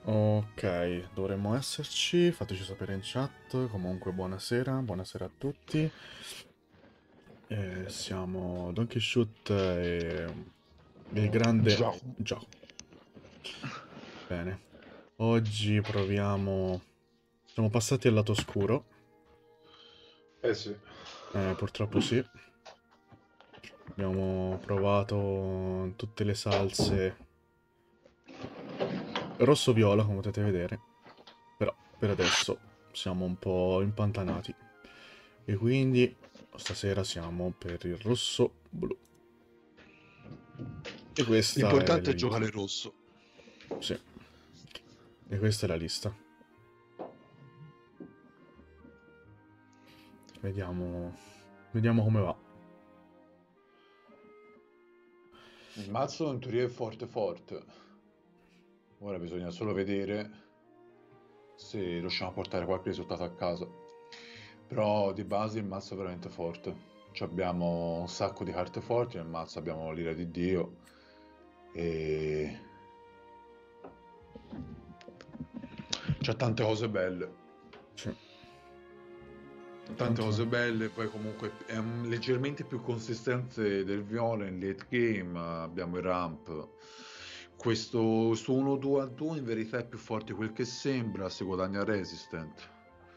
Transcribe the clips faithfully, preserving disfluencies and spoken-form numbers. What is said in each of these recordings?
Ok, dovremmo esserci, fateci sapere in chat. Comunque, buonasera, buonasera a tutti. Eh, siamo Don Quixote e il grande Già. Gio. Bene, oggi proviamo. Siamo passati al lato oscuro. Eh sì. Eh, purtroppo sì. Abbiamo provato tutte le salse rosso-viola, come potete vedere. Però per adesso siamo un po' impantanati. E quindi stasera siamo per il rosso-blu. E questa è la L'importante è lista. giocare rosso. Sì, e questa è la lista. Vediamo, vediamo come va. Il mazzo in teoria è forte forte. Ora bisogna solo vedere se riusciamo a portare qualche risultato a casa. Però di base il mazzo è veramente forte. Ci abbiamo un sacco di carte forti nel mazzo, abbiamo l'ira di Dio e c'ha tante cose belle. Sì, Tante tanto cose belle, poi comunque è un- leggermente più consistente del viola in late game, abbiamo il ramp. Questo su uno due a due in verità è più forte di quel che sembra, si guadagna resistant.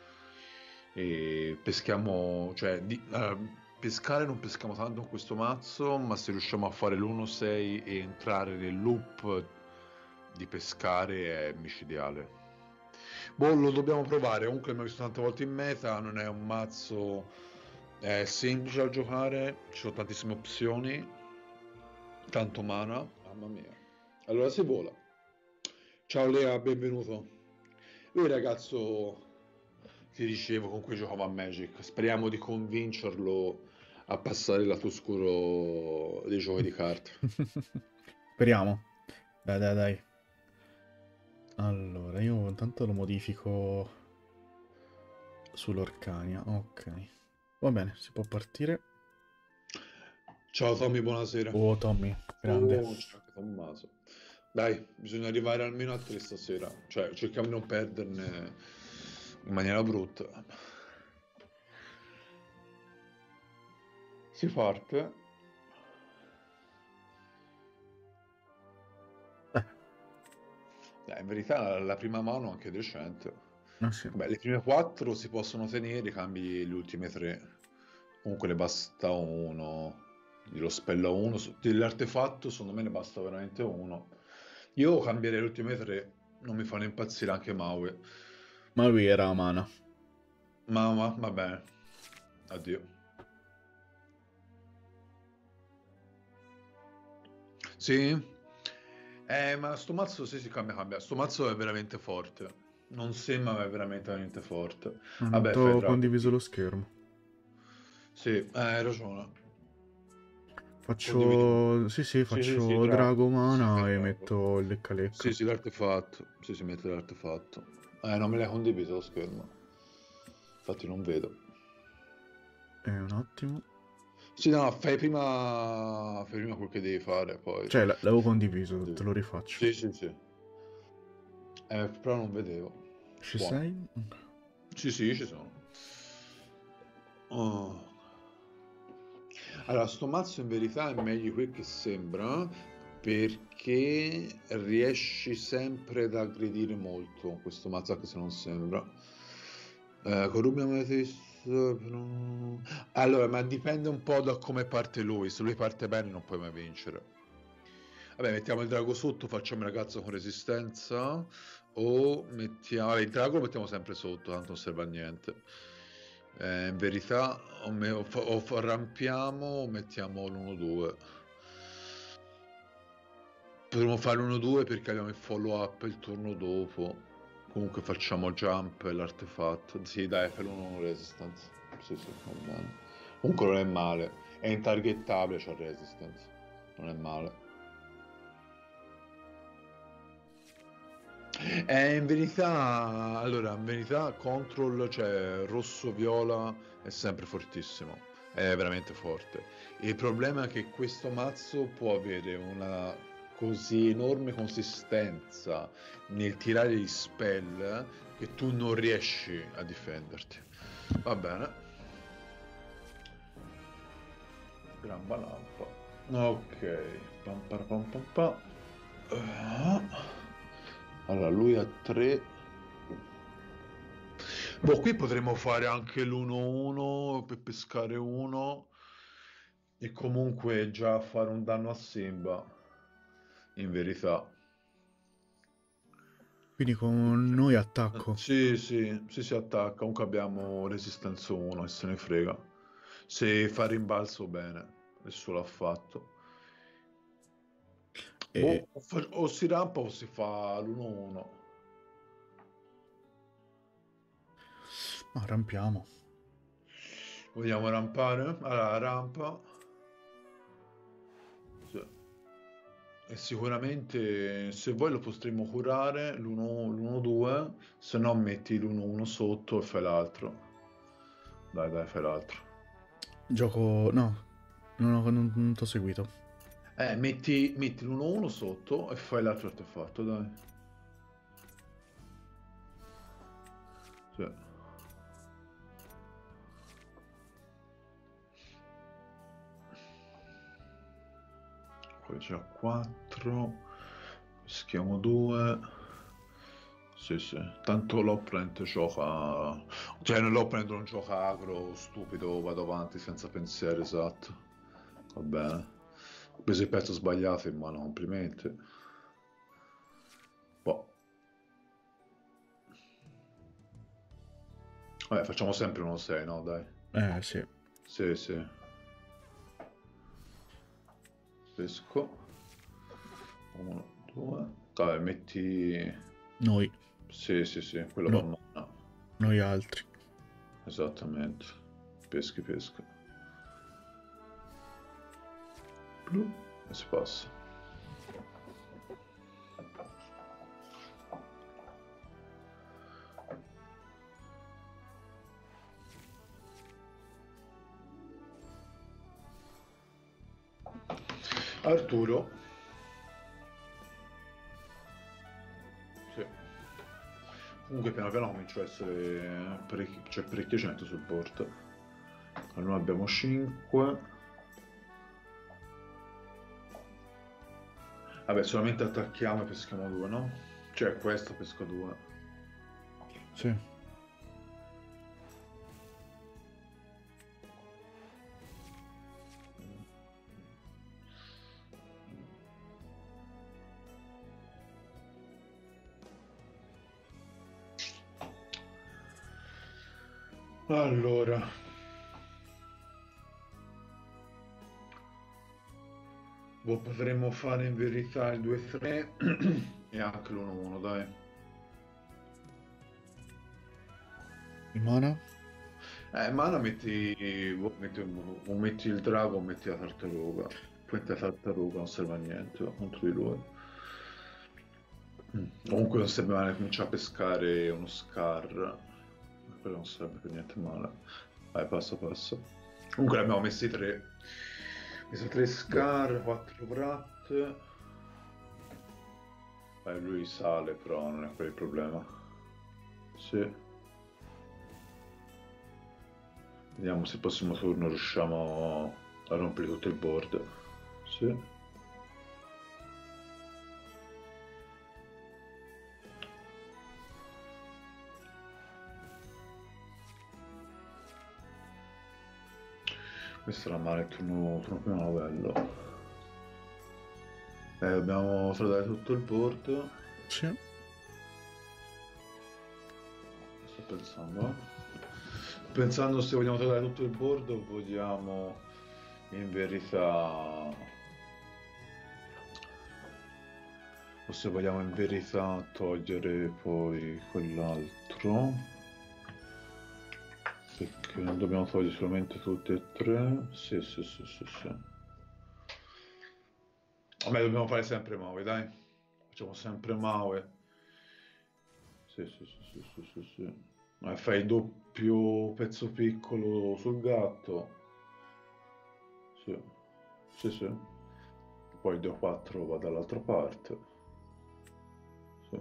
E peschiamo, cioè, di- eh, pescare non peschiamo tanto con questo mazzo, ma se riusciamo a fare l'uno sei e entrare nel loop di pescare è micidiale. Boh, lo dobbiamo provare. Comunque l'abbiamo visto tante volte in meta. Non è un mazzo è semplice da giocare. Ci sono tantissime opzioni. Tanto mana. Mamma mia. Allora si vola. Ciao Lea, benvenuto. Lui ragazzo ti dicevo con cui giocava a Magic. Speriamo di convincerlo a passare il lato oscuro dei giochi di carte. speriamo. Dai, dai, dai. Allora, io intanto lo modifico sull'Orcania. Ok. Va bene, si può partire. Ciao Tommy, buonasera. Oh, Tommy, grande. Oh, ciao anche Tommaso. Dai, bisogna arrivare almeno a tre stasera. Cioè, cerchiamo di non perderne in maniera brutta. Si parte. Eh, Dai, in verità la prima mano è anche decente. ah sì. Vabbè, le prime quattro si possono tenere, cambi le ultime tre. Comunque ne basta uno. Glielo spello uno. Su- Dell'artefatto, secondo me ne basta veramente uno. Io cambierei le ultime tre. Non mi fanno impazzire anche Maui. Ma lui era a mana. Ma, ma va bene. Addio. Sì? Eh, ma sto mazzo sì, si cambia, cambia. Sto mazzo è veramente forte. Non sembra, ma è veramente, veramente forte. Ah, non Vabbè, ti fai ho Drago condiviso lo qui. schermo. Sì, eh, hai ragione. Condividi pure. Faccio. Sì, sì, Sì, sì, sì, faccio Drago. Drago Sì, mana fai e Drago. metto il lecca lecca. Sì, sì, l'artefatto. Sì, si mette l'artefatto. Eh, non me l'hai condiviso lo schermo. Infatti non vedo. E un attimo. Sì, no, fai prima... Fai prima quel che devi fare, poi... Cioè, l- l'avevo condiviso, te Condivido. lo rifaccio. Sì, sì, sì. Eh, però non vedevo. Ci Buono. sei? Sì, sì, ci sono. Oh. Allora, sto mazzo in verità è meglio di quel che sembra perché riesci sempre ad aggredire molto con questo mazzo, anche se non sembra. Eh, Corrubia Amethyst, però- Allora, ma dipende un po' da come parte lui. Se lui parte bene non puoi mai vincere. Vabbè, mettiamo il drago sotto, facciamo il ragazzo con resistenza. O mettiamo... Vabbè, il drago lo mettiamo sempre sotto, tanto non serve a niente. Eh, in verità o, me- o fa- o fa- rampiamo o mettiamo l'uno due. Potremmo fare l'uno due perché abbiamo il follow up il turno dopo. Comunque facciamo jump e l'artefatto. Sì, dai, fai l'uno resistance. Sì, sì, va bene. Comunque non è male. È intargettabile, c'ha resistance. Non è male. Eh, in verità, allora, in verità Control, cioè rosso-viola, è sempre fortissimo, è veramente forte. Il problema è che questo mazzo può avere una così enorme consistenza nel tirare gli spell che tu non riesci a difenderti. Va bene. Gran lampa. Ok. Pam, pam, pam, pam, pam. Uh. Allora, lui ha tre. Boh, qui potremmo fare anche l'uno uno per pescare uno e comunque già fare un danno a Simba, in verità. Quindi con noi attacco. Sì, sì, sì, si attacca. Comunque abbiamo resistenza uno e se ne frega. Se fa rimbalzo bene, adesso l'ha fatto. E... Boh, o, fa- o si rampa o si fa l'uno uno. Ma rampiamo. Vogliamo rampare? Allora, rampa. Sì. E sicuramente se vuoi lo potremmo curare l'uno due, se no metti l'uno uno sotto e fai l'altro. Dai, dai, fai l'altro. Gioco... No, non, ho, non, non t'ho seguito. Eh, metti, metti l'uno uno sotto e fai l'altro artefatto, dai. Sì. Poi già quattro. Schiamo due. Sì, sì. Tanto l'opponent gioca... Cioè, l'opponent non gioca agro, stupido, vado avanti senza pensiero, esatto. Va bene. Ho preso il pezzo sbagliato in mano, complimenti. Boh. Vabbè, facciamo sempre uno sei, no? Dai. Eh, sì. Sì, sì. Pesco. Uno, due. Vabbè, metti... Noi. Sì, sì, sì, quello va No, mano. noi altri. Esattamente. Peschi, pesca. Blu. E si passa. Arturo. Sì. Comunque piano piano comincia a essere parecchi, c'è parecchia gente sul board. Allora noi abbiamo cinque. Vabbè, solamente attacchiamo e peschiamo due, no? Cioè questo pesco due. Sì. Allora, boh, potremmo fare in verità il due tre e anche l'uno uno, dai. Il mana? Eh, mana metti, boh, metti, o metti il drago o metti la tartaruga. Puente la tartaruga, non serve a niente contro di lui. Mm. Comunque non serve male cominciare a pescare uno Scar. Quello non sarebbe per niente male. Vai, passa, passa. Comunque ne abbiamo messi tre. Messo tre Scar, quattro Brat. Beh, lui sale, però non è quello il problema. Sì. Vediamo se il prossimo turno riusciamo a rompere tutto il board. Sì. Questo era male il turno, turno primo livello. Eh, dobbiamo tradare tutto il board. Sì. Sto pensando. Pensando se vogliamo tradare tutto il board o vogliamo in verità... O se vogliamo in verità togliere poi quell'altro. Perché non dobbiamo togliere solamente tutti e tre. Sì, sì, sì, sì, sì. Vabbè, dobbiamo fare sempre Maui, dai. Facciamo sempre Maui. Sì, sì, sì, sì, sì, sì, sì. Eh, fai il doppio pezzo piccolo sul gatto. Sì, sì, sì. poi il due quattro va dall'altra parte. Sì.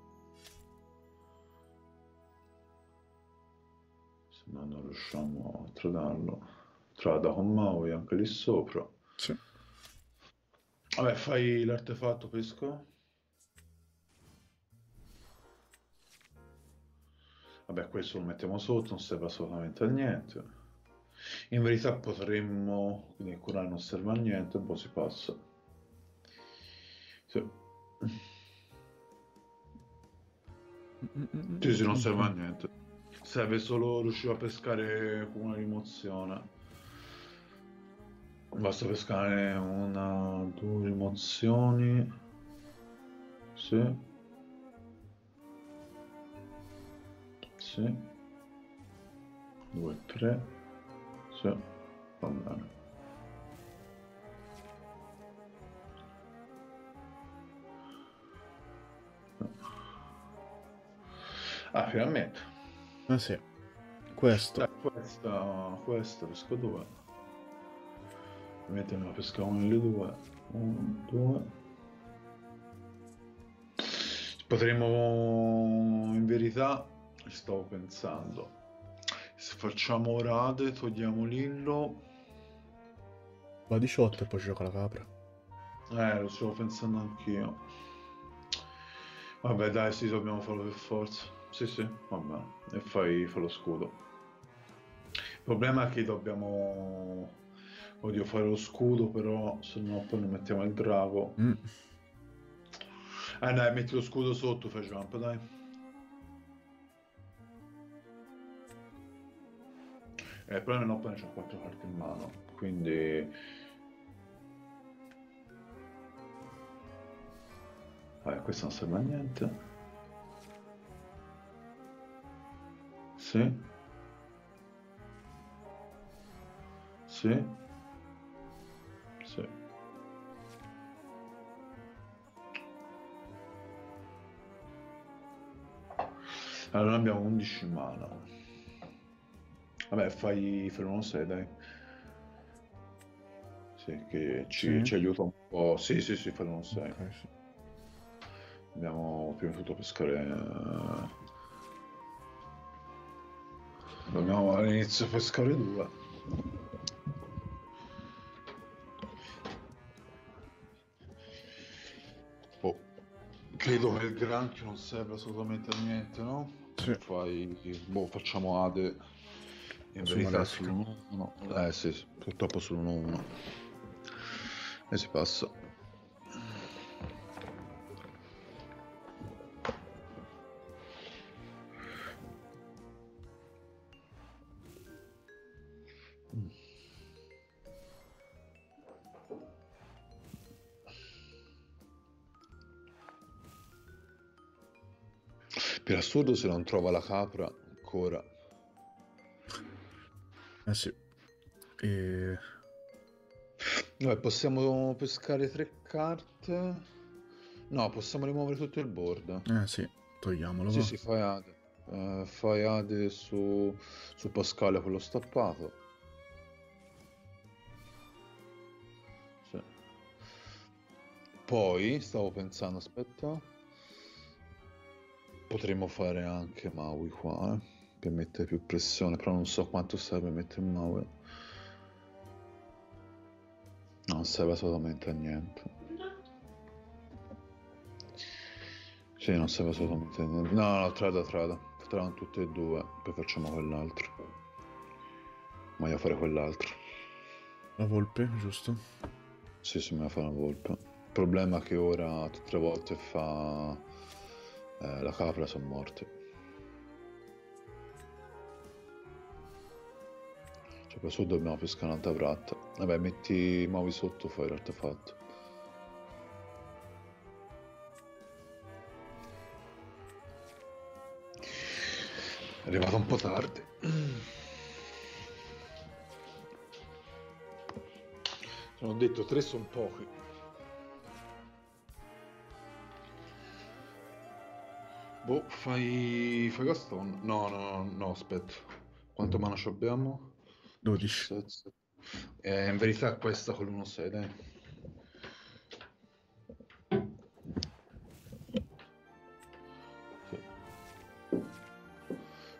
Se no non riusciamo a tradarlo. Trada con Maui anche lì sopra. Sì. Vabbè, fai l'artefatto pesco. Vabbè, questo lo mettiamo sotto, non serve assolutamente a niente. In verità potremmo, quindi curare non serve a niente, poi si passa. Sì. Sì, sì, non serve a niente. Serve solo riuscire a pescare con una rimozione. Basta pescare una, due rimozioni. Sì. Sì. Due, tre. Sì. Va bene. Ah, finalmente. Ah sì. Questo. Dai, questa, questa pesco due. Ovviamente ne pescavo nelle due. Uno, due. Potremmo, in verità, stavo pensando, se facciamo rade, togliamo Lillo. Va diciotto e poi ci gioca la capra. Eh, lo stavo pensando anch'io. Vabbè, dai, sì, dobbiamo farlo per forza. Sì, sì, vabbè. E fai, fai lo scudo. Il problema è che dobbiamo... Odio fare lo scudo, però se no poi non mettiamo il drago. Mm. Eh dai, metti lo scudo sotto, fai jump, dai. Eh, il problema è che no, poi c'ho quattro carte in mano, quindi... Vabbè, questo non serve a niente. Sì. Sì. Sì. Allora noi abbiamo undici mana. Vabbè, fai uno sei, dai. Sì, che ci, Sì. ci aiuta un po'. Sì, sì, sì, fai uno sei. Ok, sì. Dobbiamo prima di tutto pescare... eh, Dobbiamo all'inizio pescare due. Oh, credo che il granchio non serve assolutamente a niente, no? Sì. Fai... Boh, facciamo Ade in Su verità Malesca. sull'uno uno. Eh sì, sì, purtroppo sull'uno uno. E si passa. Per assurdo se non trova la capra ancora. Eh sì. E... Noi possiamo pescare tre carte. No, possiamo rimuovere tutto il board. Eh sì, togliamolo, Sì, va. sì, fai Ade. Eh, fai Ade su, su Pasquale quello stappato. Sì. Poi stavo pensando, aspetta. Potremmo fare anche Maui qua, eh, per mettere più pressione, però non so quanto serve mettere Maui. Non serve assolutamente a niente. Sì, non serve assolutamente a niente. No, no, trada, trada. Tradano tutte e due, poi facciamo quell'altro. Voglio fare quell'altro. La volpe, giusto? Sì, sì, me la fa una volpe. Il problema è che ora tutte le volte fa eh, la capra sono morti. Cioè, per su dobbiamo pescare un'altra pratta. Vabbè, metti Maui sotto, fai l'artefatto. È arrivato un po' tardi. Ho detto tre sono pochi. Boh, fai... fai Gaston? No, no, no, aspetta. Quanto mana ci abbiamo? dodici. Eh, in verità questa con l'uno sei, dai.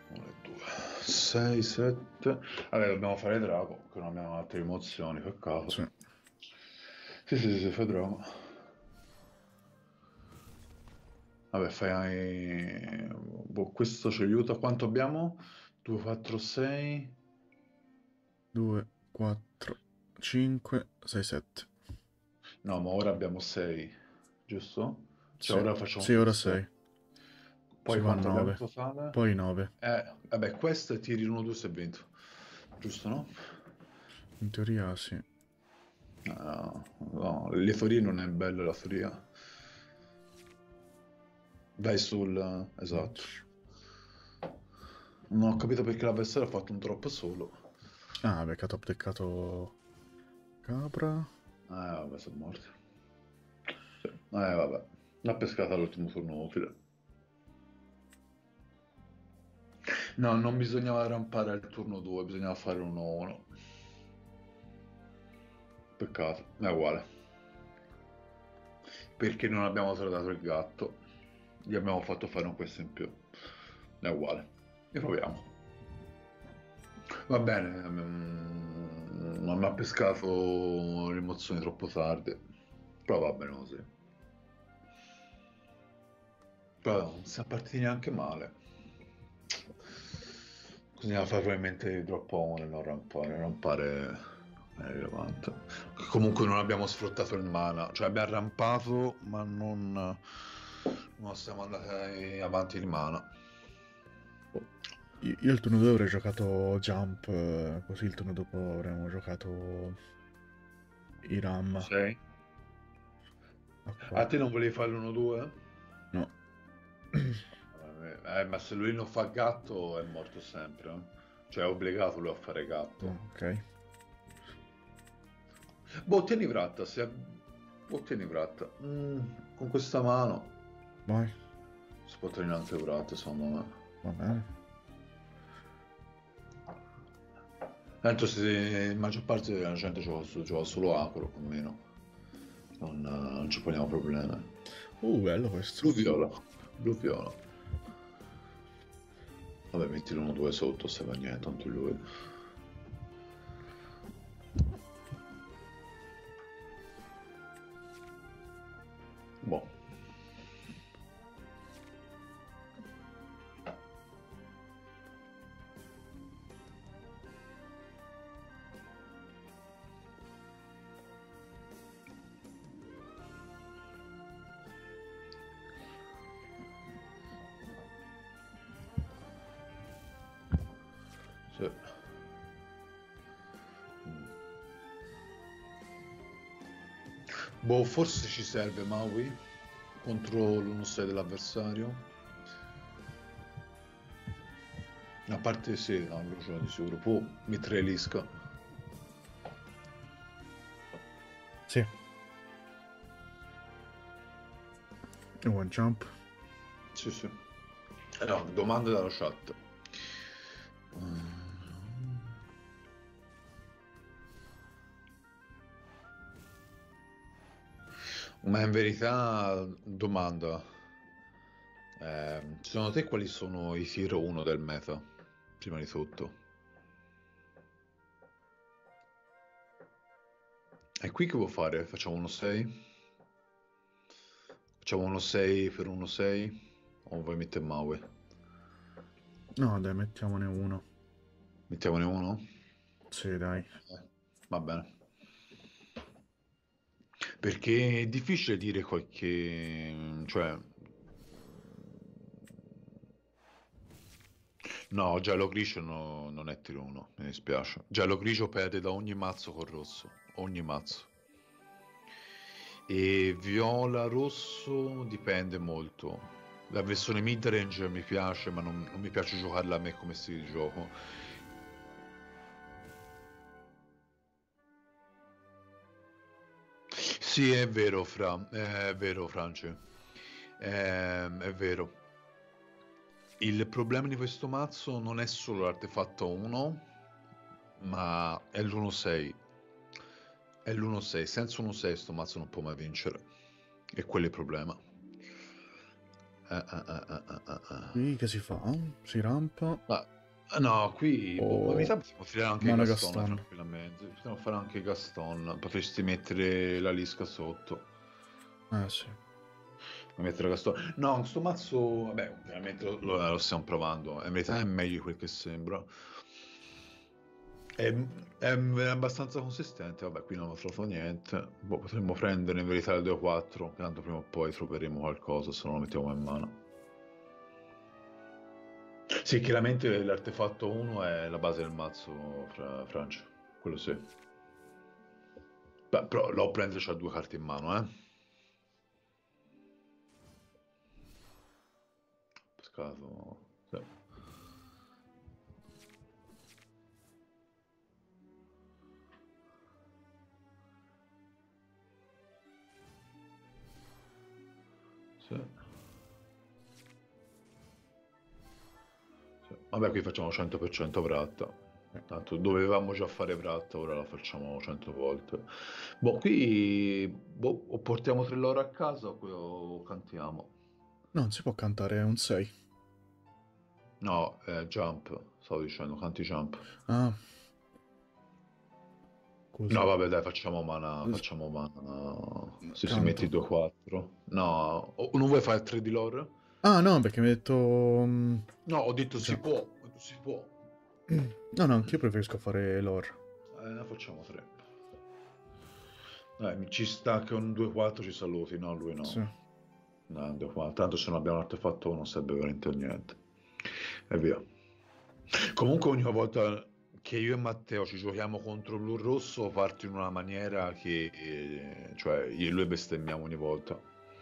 uno e due, sei, sette. Vabbè, dobbiamo fare drago, che non abbiamo altre emozioni, peccato. Sì. Sì, sì, sì, sì, fai drago. Vabbè, fai... Boh, questo ci aiuta. Quanto abbiamo? due, quattro, sei... due, quattro, cinque, sei, sette. No, ma ora abbiamo sei, giusto? Cioè, Sì, ora facciamo sì, più ora sei. sei. Si Poi fa a quanto abbiamo nove. in totale? Poi nove. Eh, vabbè, questo tiri uno, due, se vinto. Giusto, no? In teoria sì. No, no, le forie non è bella la foria. Vai sul... Esatto. Non ho capito perché l'avversario ha fatto un drop solo. Ah, vabbè, che ha top deckato capra. Eh, vabbè, sono morti. Sì. Eh, vabbè. L'ha pescata all'ultimo turno utile. No, non bisognava rampare al turno due, bisognava fare uno uno. Peccato, è uguale. Perché non abbiamo tradato il gatto. Gli abbiamo fatto fare un questo in più. È uguale. Riproviamo. Va bene, mm, non mi ha pescato le emozioni troppo tardi. Però va bene così. Però non siamo partiti neanche male. Bisognava fare probabilmente il drop on e non rampare. Rampare è rilevante. Comunque non abbiamo sfruttato il mana. Cioè abbiamo rampato, ma non, non siamo andati avanti di mana. Io il turno due avrei giocato jump, eh, così il turno dopo avremmo giocato i ram. Sei? Acqua. A te non volevi fare l'uno due? No. Eh, ma se lui non fa gatto è morto sempre. eh. Cioè è obbligato lui a fare Ah, gatto. ok. Boh, tieni vratta, se... Boh, tieni vratta. Mm, con questa mano Vai. si può tenere anche vratta, secondo me. Va bene. Tanto se la maggior parte della gente gioca, su- gioca solo acro, o meno. Non, non ci poniamo problemi. Uh, bello questo. Blu-viola. Blu-viola. Vabbè, metti l'uno due sotto, se va niente, tanto lui. Boh. Sì. Mm. Boh, forse ci serve Maui contro l'uno sei dell'avversario. A parte sì, no, lui ce l'ha di sicuro. Può mitragliesca. Sì. One jump. Sì, sì. Eh no, domande dalla chat. Ma in verità, domanda. Eh, secondo te quali sono i tier uno del meta? Prima di tutto. E qui che vuoi fare? Facciamo uno sei? Facciamo uno sei per uno sei? O vuoi mettere Maui? No, dai, mettiamone uno. Mettiamone uno? Sì, dai. Eh, va bene. Perché è difficile dire qualche... cioè... No, giallo grigio no- non è tiro uno, mi dispiace. Giallo grigio perde da ogni mazzo col rosso, ogni mazzo. E viola rosso dipende molto. La versione mid-range mi piace, ma non, non mi piace giocarla a me come stile di gioco. Sì, è vero, Fra, è vero, Franci. Ehm, è vero. Il problema di questo mazzo non è solo l'artefatto uno, ma è l'uno sei. È l'uno sei. Senza uno sei sto mazzo non può mai vincere. E quello è il problema. Eh, eh, eh, eh, eh, eh. Qui che si fa? Si rampa Ma eh, no, qui boh, ma mi o sa possiamo tirare anche i mana Gaston Gaston? tranquillamente. Possiamo fare anche i Gaston. Potresti mettere la Lisca sotto. Eh sì. Mettere Gaston. No, questo mazzo, vabbè, ovviamente lo, lo- lo stiamo provando. In verità è meglio di quel che sembra. È, è abbastanza consistente. Vabbè, qui non ho trovato niente. Boh, potremmo prendere in verità il due quattro. Tanto prima o poi troveremo qualcosa se non lo mettiamo in mano. Sì, chiaramente l'artefatto uno è la base del mazzo, fra Francia. Quello sì. Beh, però l'ho preso c'ha due carte in mano, eh. Pescato. Sì. Sì. Sì. Vabbè, qui facciamo cento per cento vratta. Eh. Tanto dovevamo già fare vratta, ora la facciamo cento volte. Boh, qui boh, o portiamo tre loro a casa o, o cantiamo. Non si può cantare un sei. No, eh, jump, stavo dicendo, canti jump. Ah, No, scusa. vabbè, dai, facciamo mana, facciamo mana. Se si metti Canto. due quattro. No, o- non vuoi fare tre di lore? Ah no, perché mi hai detto... mm, No, ho detto si già. può, ho detto si può. No, no, anch'io preferisco fare lore. Eh, ne facciamo tre. Dai, mi ci sta che un due quattro ci saluti, no, lui no. Sì. No, un due quattro. Tanto se non abbiamo l'artefatto non serve veramente a niente. E via. Comunque ogni volta che io e Matteo ci giochiamo contro Blu Rosso parti in una maniera che... eh, cioè, io e lui bestemmiamo ogni volta.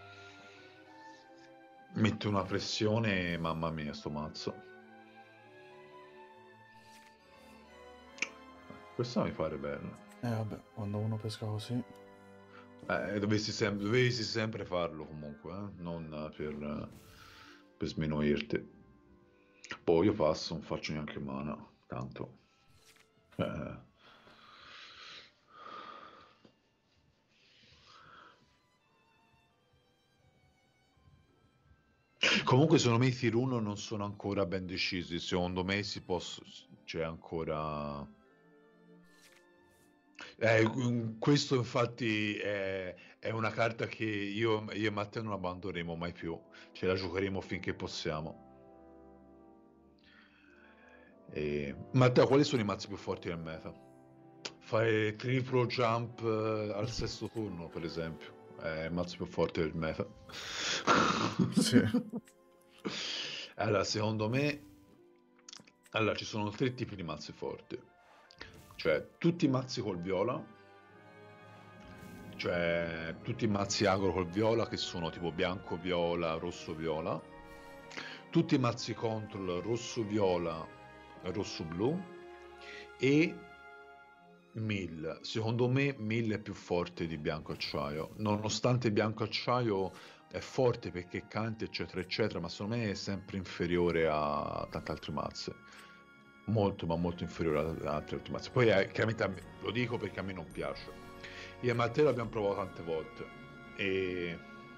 Mette una pressione, mamma mia, sto mazzo. Questa mi pare bella. Eh vabbè, quando uno pesca così... Eh, dovessi, sem- dovessi sempre farlo comunque, eh? Non per, per sminuirti. Poi io passo, non faccio neanche mana, tanto. Eh. Comunque secondo me i tier uno non sono ancora ben decisi, secondo me si posso... c'è ancora... Eh, mm, questo infatti è, è una carta che io, io e Matteo non abbandoneremo mai più, ce la giocheremo finché possiamo. E... Matteo, quali sono i mazzi più forti del meta? Fare triplo jump eh, al sesto turno, per esempio, è il mazzo più forte del meta. Sì. Allora, secondo me, allora, ci sono tre tipi di mazzi forti. Cioè, tutti i mazzi col viola, cioè tutti i mazzi agro col viola che sono tipo bianco viola, rosso viola, tutti i mazzi control rosso viola, rosso blu e Mill. Secondo me Mill è più forte di bianco acciaio, nonostante bianco acciaio è forte perché canti eccetera eccetera, ma secondo me è sempre inferiore a tante altre mazze, molto ma molto inferiore ad altre altre mazze. Poi eh, chiaramente a me- lo dico perché a me non piace. Io e Matteo l'abbiamo provato tante volte e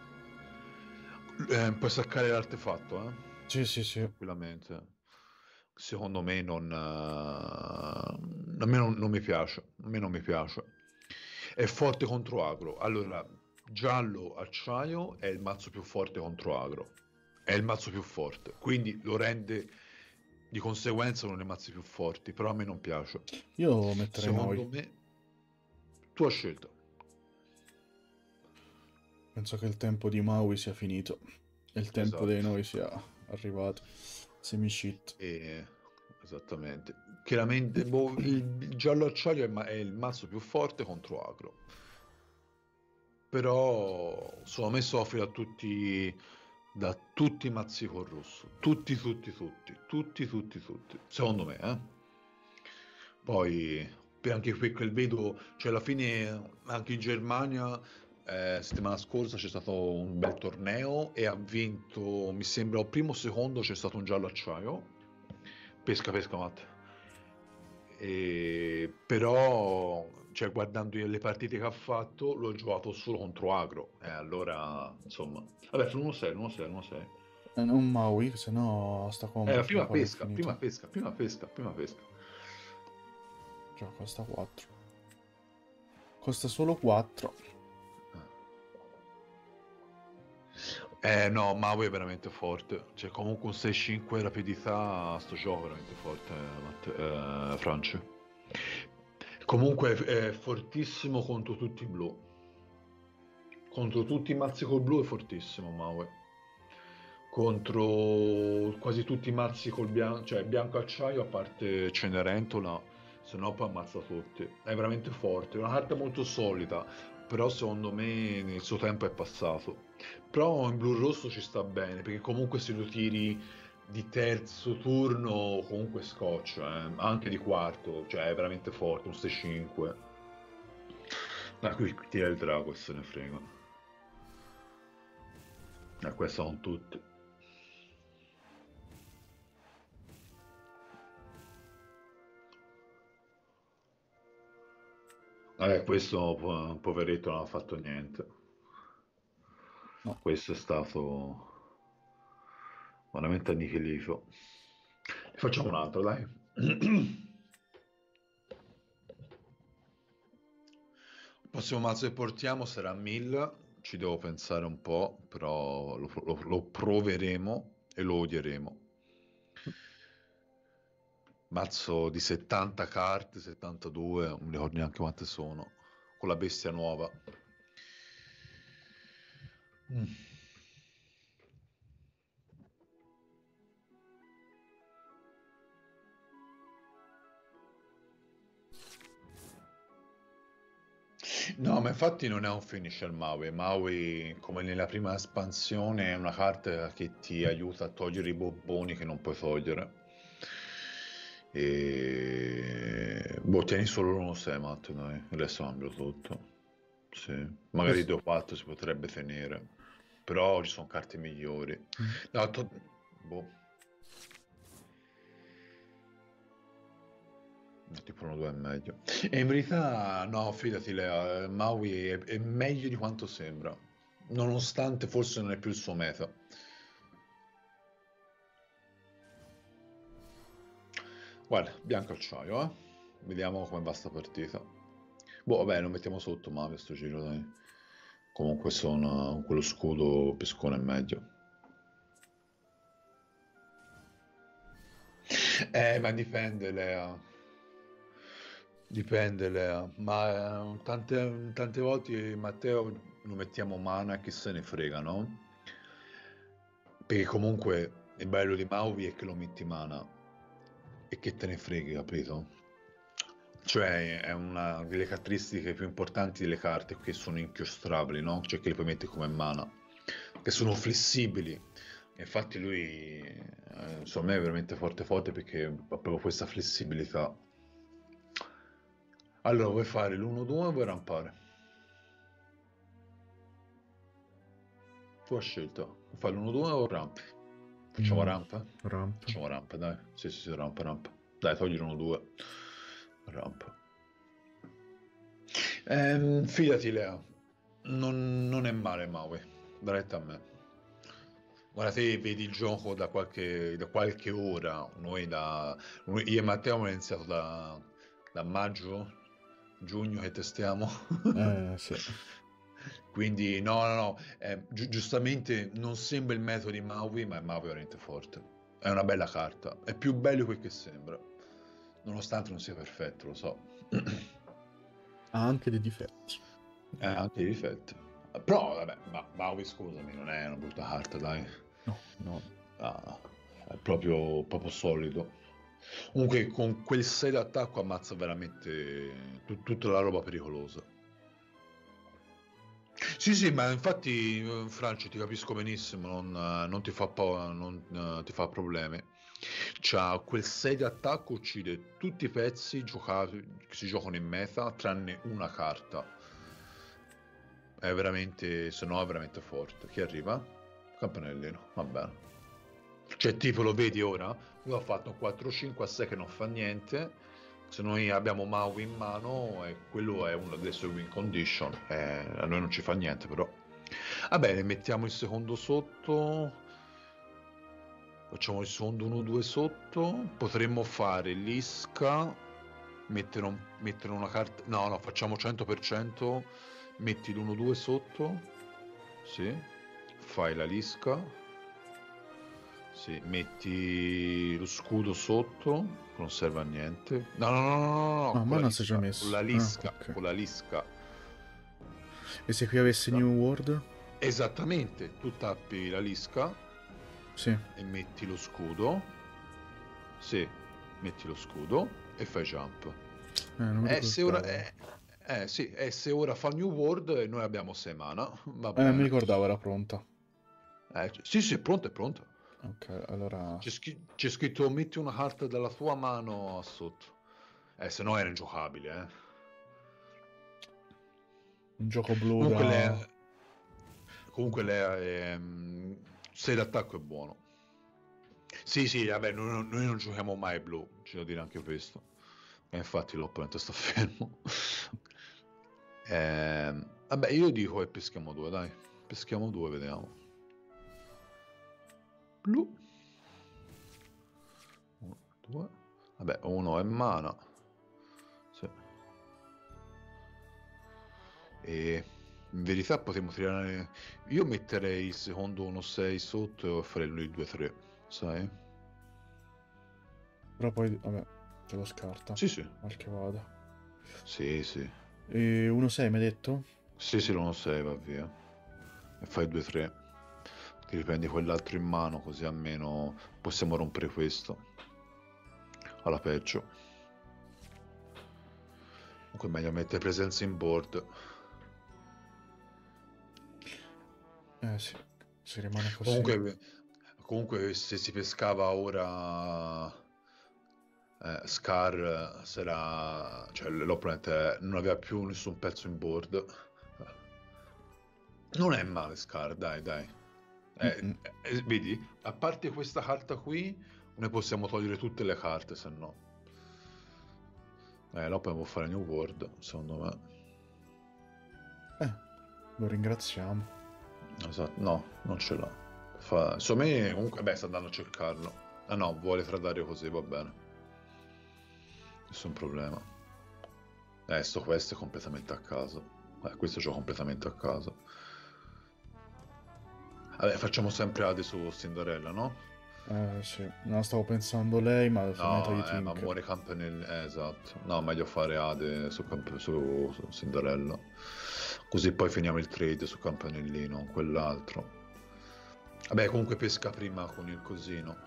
eh, puoi staccare l'artefatto, eh? Sì, sì, sì. Tranquillamente. Secondo me non, eh, a me non, non mi piace, a me non mi piace. È forte contro agro. Allora, giallo acciaio è il mazzo più forte contro agro. È il mazzo più forte, quindi lo rende di conseguenza uno dei mazzi più forti, però a me non piace. Io metterei Maui. Secondo me, tua scelta. Penso che il tempo di Maui sia finito. E il tempo dei Esatto. noi sia arrivato. Semi shit. E... Esattamente. Chiaramente, boh, il giallo acciaio è, ma- è il mazzo più forte contro agro. Però sono me soffre da tutti, da tutti i mazzi col rosso. Tutti, tutti, tutti. Tutti, tutti, tutti. Secondo me, eh. Poi, per anche qui quel vedo, cioè alla fine anche in Germania, eh, settimana scorsa c'è stato un bel torneo e ha vinto, mi sembra, o primo o secondo c'è stato un giallo acciaio. Pesca, pesca, Matt. E... Però, cioè, guardando le partite che ha fatto, l'ho giocato solo contro agro. E allora, insomma... Vabbè, l'uno sei, l'uno sei, l'uno sei. Eh, non Maui, se no sta Eh, combo fino a prima quando è pesca, prima finito. pesca, prima pesca, prima pesca. Già, costa quattro. Costa solo quattro. Eh no, Maui è veramente forte. Cioè, comunque un sei cinque rapidità, sto gioco è veramente forte, eh, Matte- eh, Franci. Comunque è, è fortissimo contro tutti i blu. Contro tutti i mazzi col blu è fortissimo Maui. Contro quasi tutti i mazzi col bianco, cioè bianco acciaio, a parte Cenerentola, se no poi ammazza tutti. È veramente forte, è una carta molto solida, però secondo me nel suo tempo è passato. Però in blu rosso ci sta bene, perché comunque se lo tiri di terzo turno comunque scoccia, eh, anche di quarto, cioè è veramente forte, un sei cinque. Da qui tira il drago e se ne frega. E questi sono tutti. Eh, questo po- poveretto non ha fatto niente. No. Questo è stato veramente annichilito. Ne facciamo un altro, dai. Il prossimo mazzo che portiamo sarà Mill. Ci devo pensare un po', però lo, lo- lo proveremo e lo odieremo. Mazzo di settanta carte, settantadue, non mi ricordo neanche quante sono, con la bestia nuova. Mm. No, ma infatti non è un finisher Maui. Maui, come nella prima espansione, è una carta che ti aiuta a togliere i bobboni che non puoi togliere. E... Boh, tieni solo l'uno sei, Matt, dai. Il resto cambio tutto. Sì. Magari Questo. due quattro si potrebbe tenere. Però ci sono carte migliori. Mm. No, to- boh. Tipo uno due è meglio. E in verità, no, fidati, Lea, eh, Maui è, è meglio di quanto sembra, nonostante forse non è più il suo meta. Guarda, bianco acciaio, eh. Vediamo come va sta partita. Boh, vabbè, lo mettiamo sotto Mavi sto giro, dai. Comunque sono quello scudo pescone è meglio. Eh, ma dipende, Lea. Dipende, Lea. Ma eh, tante, tante volte Matteo lo mettiamo mana, chi se ne frega, no? Perché comunque il bello di Maui è che lo metti mana e che te ne freghi, capito? Cioè è una delle caratteristiche più importanti delle carte che sono inchiostrabili, no? Cioè che le puoi mettere come mana, che sono flessibili. Infatti lui, eh, secondo me è veramente forte forte perché ha proprio questa flessibilità. Allora, vuoi fare l'uno due o vuoi rampare? Tua scelta. Vuoi fare l'uno due o rampi? Facciamo Mm, rampa? ramp. Facciamo rampa, dai. Sì, sì, sì, rampa, rampa. Dai, togli l'uno due. Rampa. Ehm, fidati, Lea. Non, non è male Maui. Veramente a me. Guarda, te vedi il gioco da qualche, da qualche ora. Noi da, noi- io e Matteo abbiamo iniziato da, da maggio, giugno che testiamo. Eh, sì. Quindi, no, no, no. eh, gi- giustamente non sembra il metodo di Maui, ma è Maui veramente forte. È una bella carta. È più bello di quel che sembra. Nonostante non sia perfetto, lo so. Ha anche dei difetti. Eh, anche i difetti. Però, vabbè, ma Maui, scusami, non è una brutta carta, dai. No, no. Ah, è proprio, proprio solido. Comunque, con quel sei d'attacco ammazza veramente tut- tutta la roba pericolosa. Sì, sì, ma infatti, eh, Franci, ti capisco benissimo, non, eh, non ti fa pa- non, eh, ti fa problemi. C'ha quel sei d'attacco, uccide tutti i pezzi giocati, che si giocano in meta, tranne una carta. È veramente, se no è veramente forte. Chi arriva? Campanellino, va bene. Cioè, tipo, lo vedi ora? Lui ha fatto un quattro cinque a sei che non fa niente. Se noi abbiamo Maui in mano, e quello è una delle sue win condition. Eh, a noi non ci fa niente, però. Va bene, mettiamo il secondo sotto. Facciamo il secondo uno due sotto. Potremmo fare l'isca, mettere, un- mettere una carta. No, no, facciamo cento per cento. Metti l'uno due sotto. Sì. Fai la lisca. Sì. Metti lo scudo sotto. che Non serve a niente. No, no, no, no, no, no, No, con ma la non si è già lisca. Con messo. la Ah, lisca. ok. Con la lisca. E se qui avessi New World? Esattamente. Tu tappi la lisca Sì. e metti lo scudo. Sì. Metti lo scudo e fai jump. Eh, non mi Eh, se ora, ricordavo. eh, eh, sì, e se ora fa New World e noi abbiamo sei mana, va Eh, mi bene. ricordavo, era pronta. Eh, c- sì, sì, è pronto, è pronto. Ok, allora... C'è, schi- c'è scritto metti una carta dalla tua mano sotto. Eh, se no era ingiocabile, eh. Un gioco blu Comunque da... le, comunque le, ehm, sei d'attacco è buono. Sì, sì, vabbè, noi, noi non giochiamo mai blu, ci devo dire anche questo. E infatti l'opponente sta fermo. Ehm, vabbè, io dico che peschiamo due, dai. Peschiamo due, vediamo. Blu. Uno, due. Vabbè, uno è mana. Sì. E in verità potremmo tirare... Io metterei il secondo uno sei sotto e farei lui due tre, sai? Però poi, vabbè, te lo scarta. Sì, sì. Mal che vada. Sì, sì. E uno sei mi hai detto? Sì, sì, l'uno sei va via. E fai due tre. Ti riprendi quell'altro in mano, così almeno possiamo rompere questo. Alla peggio. Comunque è meglio mettere presenza in board. Eh sì, si rimane così. Comunque, comunque se si pescava ora eh, Scar sarà, cioè l'opponente non aveva più nessun pezzo in board. Non è male Scar, dai, dai. Eh, Mm-mm. eh, vedi, a parte questa carta qui, ne possiamo togliere tutte le carte, se no. Eh, l'Open può fare New World, secondo me. Eh, lo ringraziamo. Esatto. No, non ce l'ha. Fa... Insomma, me, comunque, beh, sta andando a cercarlo. Ah no, vuole tradare così, va bene. Nessun problema. Eh, sto questo è completamente a caso. Eh, questo gioco completamente a caso. Vabbè, facciamo sempre Ade su Cinderella, no? Eh sì, no, stavo pensando lei, ma se me ne togli No, eh, ma Twink. muore Campanelli. Eh, esatto. No, meglio fare Ade su, Camp- su, su Cinderella. Così poi finiamo il trade su Campanellino, quell'altro. Vabbè, comunque pesca prima con il cosino.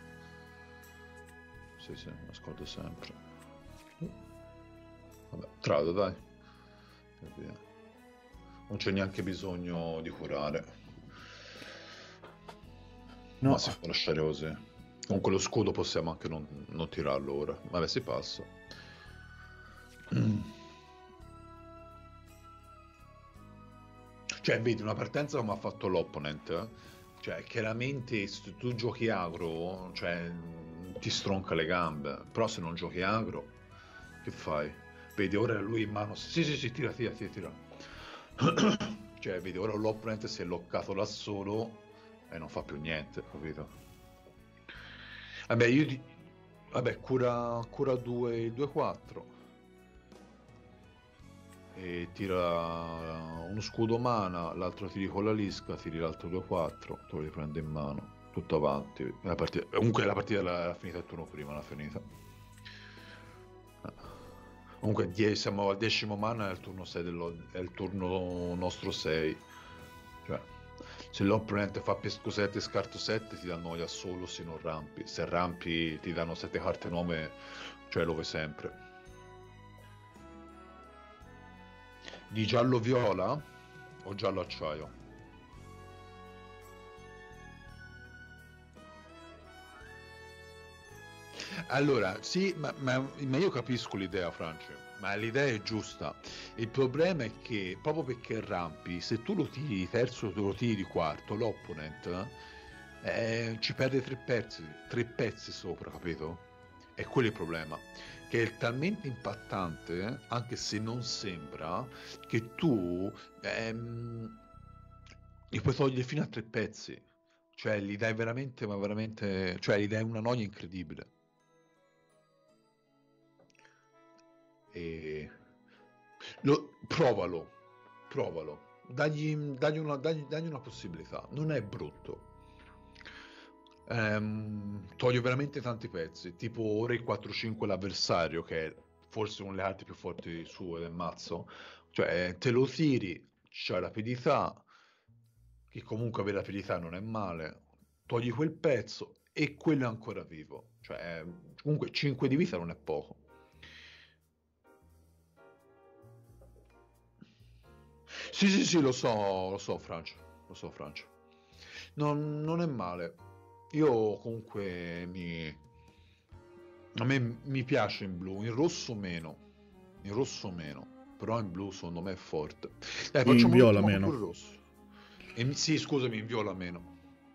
Sì, sì, me lo scordo sempre. Vabbè, trado, dai. E via. Non c'è neanche bisogno di curare. No, Ma si può lasciare così. Comunque lo scudo possiamo anche non, non tirarlo ora. Vabbè, si passa. Cioè, vedi, una partenza come ha fatto l'opponent, eh? Cioè, chiaramente se tu giochi agro, cioè, ti stronca le gambe. Però se non giochi agro, che fai? Vedi, ora lui in mano... Sì, sì, sì, tira, tira, tira, tira. Cioè, vedi, ora l'opponent si è loccato da solo e non fa più niente, capito? Vabbè, io di... Vabbè, cura, cura due, il due quattro. E tira uno scudo mana, l'altro tiri con la lisca, tiri l'altro due quattro, te lo riprende in mano, tutto avanti. La partita... Comunque la partita l'ha finita il turno prima, l'ha finita. Comunque die- siamo al decimo mana, è il turno sei dello... è il turno nostro sei. Cioè, se l'opponente fa pesco sette e scarto sette ti dà noia solo se non rampi. Se rampi ti danno sette carte nuove, cioè lo vuoi sempre. Di giallo-viola o giallo-acciaio? Allora, sì, ma, ma- ma io capisco l'idea, Franci, ma l'idea è giusta. Il problema è che, proprio perché rampi, se tu lo tiri di terzo o lo tiri di quarto, l'opponent eh, ci perde tre pezzi, tre pezzi sopra, capito? E quello è il problema, che è talmente impattante, anche se non sembra, che tu ehm, gli puoi togliere fino a tre pezzi. Cioè, gli dai veramente, ma veramente... Cioè, gli dai una noia incredibile. E... Lo, provalo, provalo. Dagli, dagli una, dagli, dagli una possibilità. Non è brutto. Ehm, toglie veramente tanti pezzi, tipo Re quattro cinque l'avversario, che è forse una delle arti più forti sue del mazzo. Cioè, te lo tiri, c'ha rapidità, che comunque avere rapidità non è male. Togli quel pezzo e quello è ancora vivo. Cioè, comunque cinque di vita non è poco. Sì, sì, sì, lo so, lo so, Francia, lo so, Francia. Non, non è male. Io comunque mi... A me mi piace in blu, in rosso meno. In rosso meno. Però in blu secondo me è forte. Dai, In facciamo viola l'ultimo con meno. pure rosso. E mi- sì, scusami, in viola meno.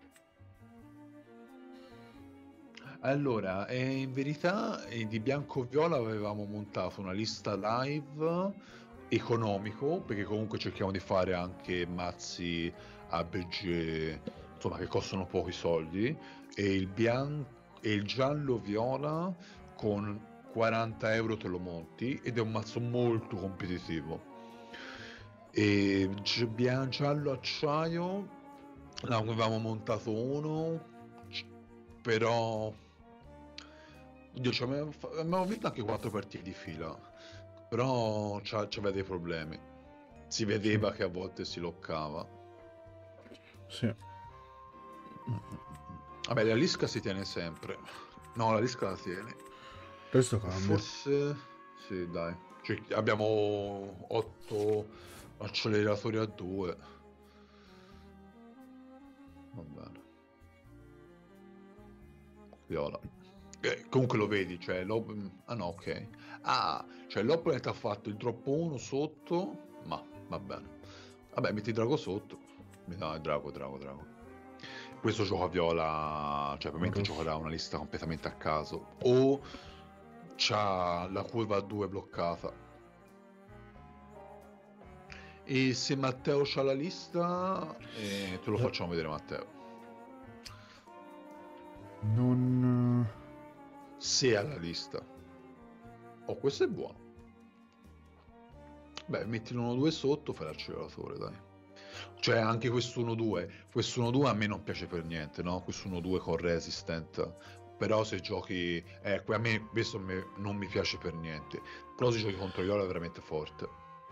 Allora, eh, in verità eh, di bianco-viola avevamo montato una lista live economico, perché comunque cerchiamo di fare anche mazzi A B G, insomma, che costano pochi soldi, e il bianco e il giallo-viola con quaranta euro te lo monti, ed è un mazzo molto competitivo. E gi- bia- giallo acciaio ne avevamo montato uno, c- però oddio, ci abbiamo, fa- abbiamo vinto anche quattro partite di fila, però c'ha- c'aveva dei problemi. Si Sì, vedeva che a volte si loccava. sì. Vabbè, la Lisca si tiene sempre. No, la Lisca la tieni. Questo cambia. Forse sì, dai. Cioè, abbiamo otto acceleratori a due. Va bene. Viola. Eh, comunque lo vedi, cioè l'op- ah no, ok. Ah, cioè l'opponent ha fatto il drop uno sotto, ma va bene. Vabbè, metti drago sotto. Mi dà drago, drago, drago. Questo gioca a viola, cioè Un probabilmente rosso. giocherà una lista completamente a caso. O c'ha la curva a due bloccata. E se Matteo c'ha la lista, eh, te lo La- facciamo vedere, Matteo. Non... Se ha la lista. Oh, questo è buono. Beh, metti l'uno due sotto, fai l'acceleratore, dai. Cioè, anche questo uno due. Questo uno due a me non piace per niente, no? Questo uno due con resistant. Però se giochi... Ecco, a me questo me- non mi piace per niente. Però se giochi contro Viola è veramente forte.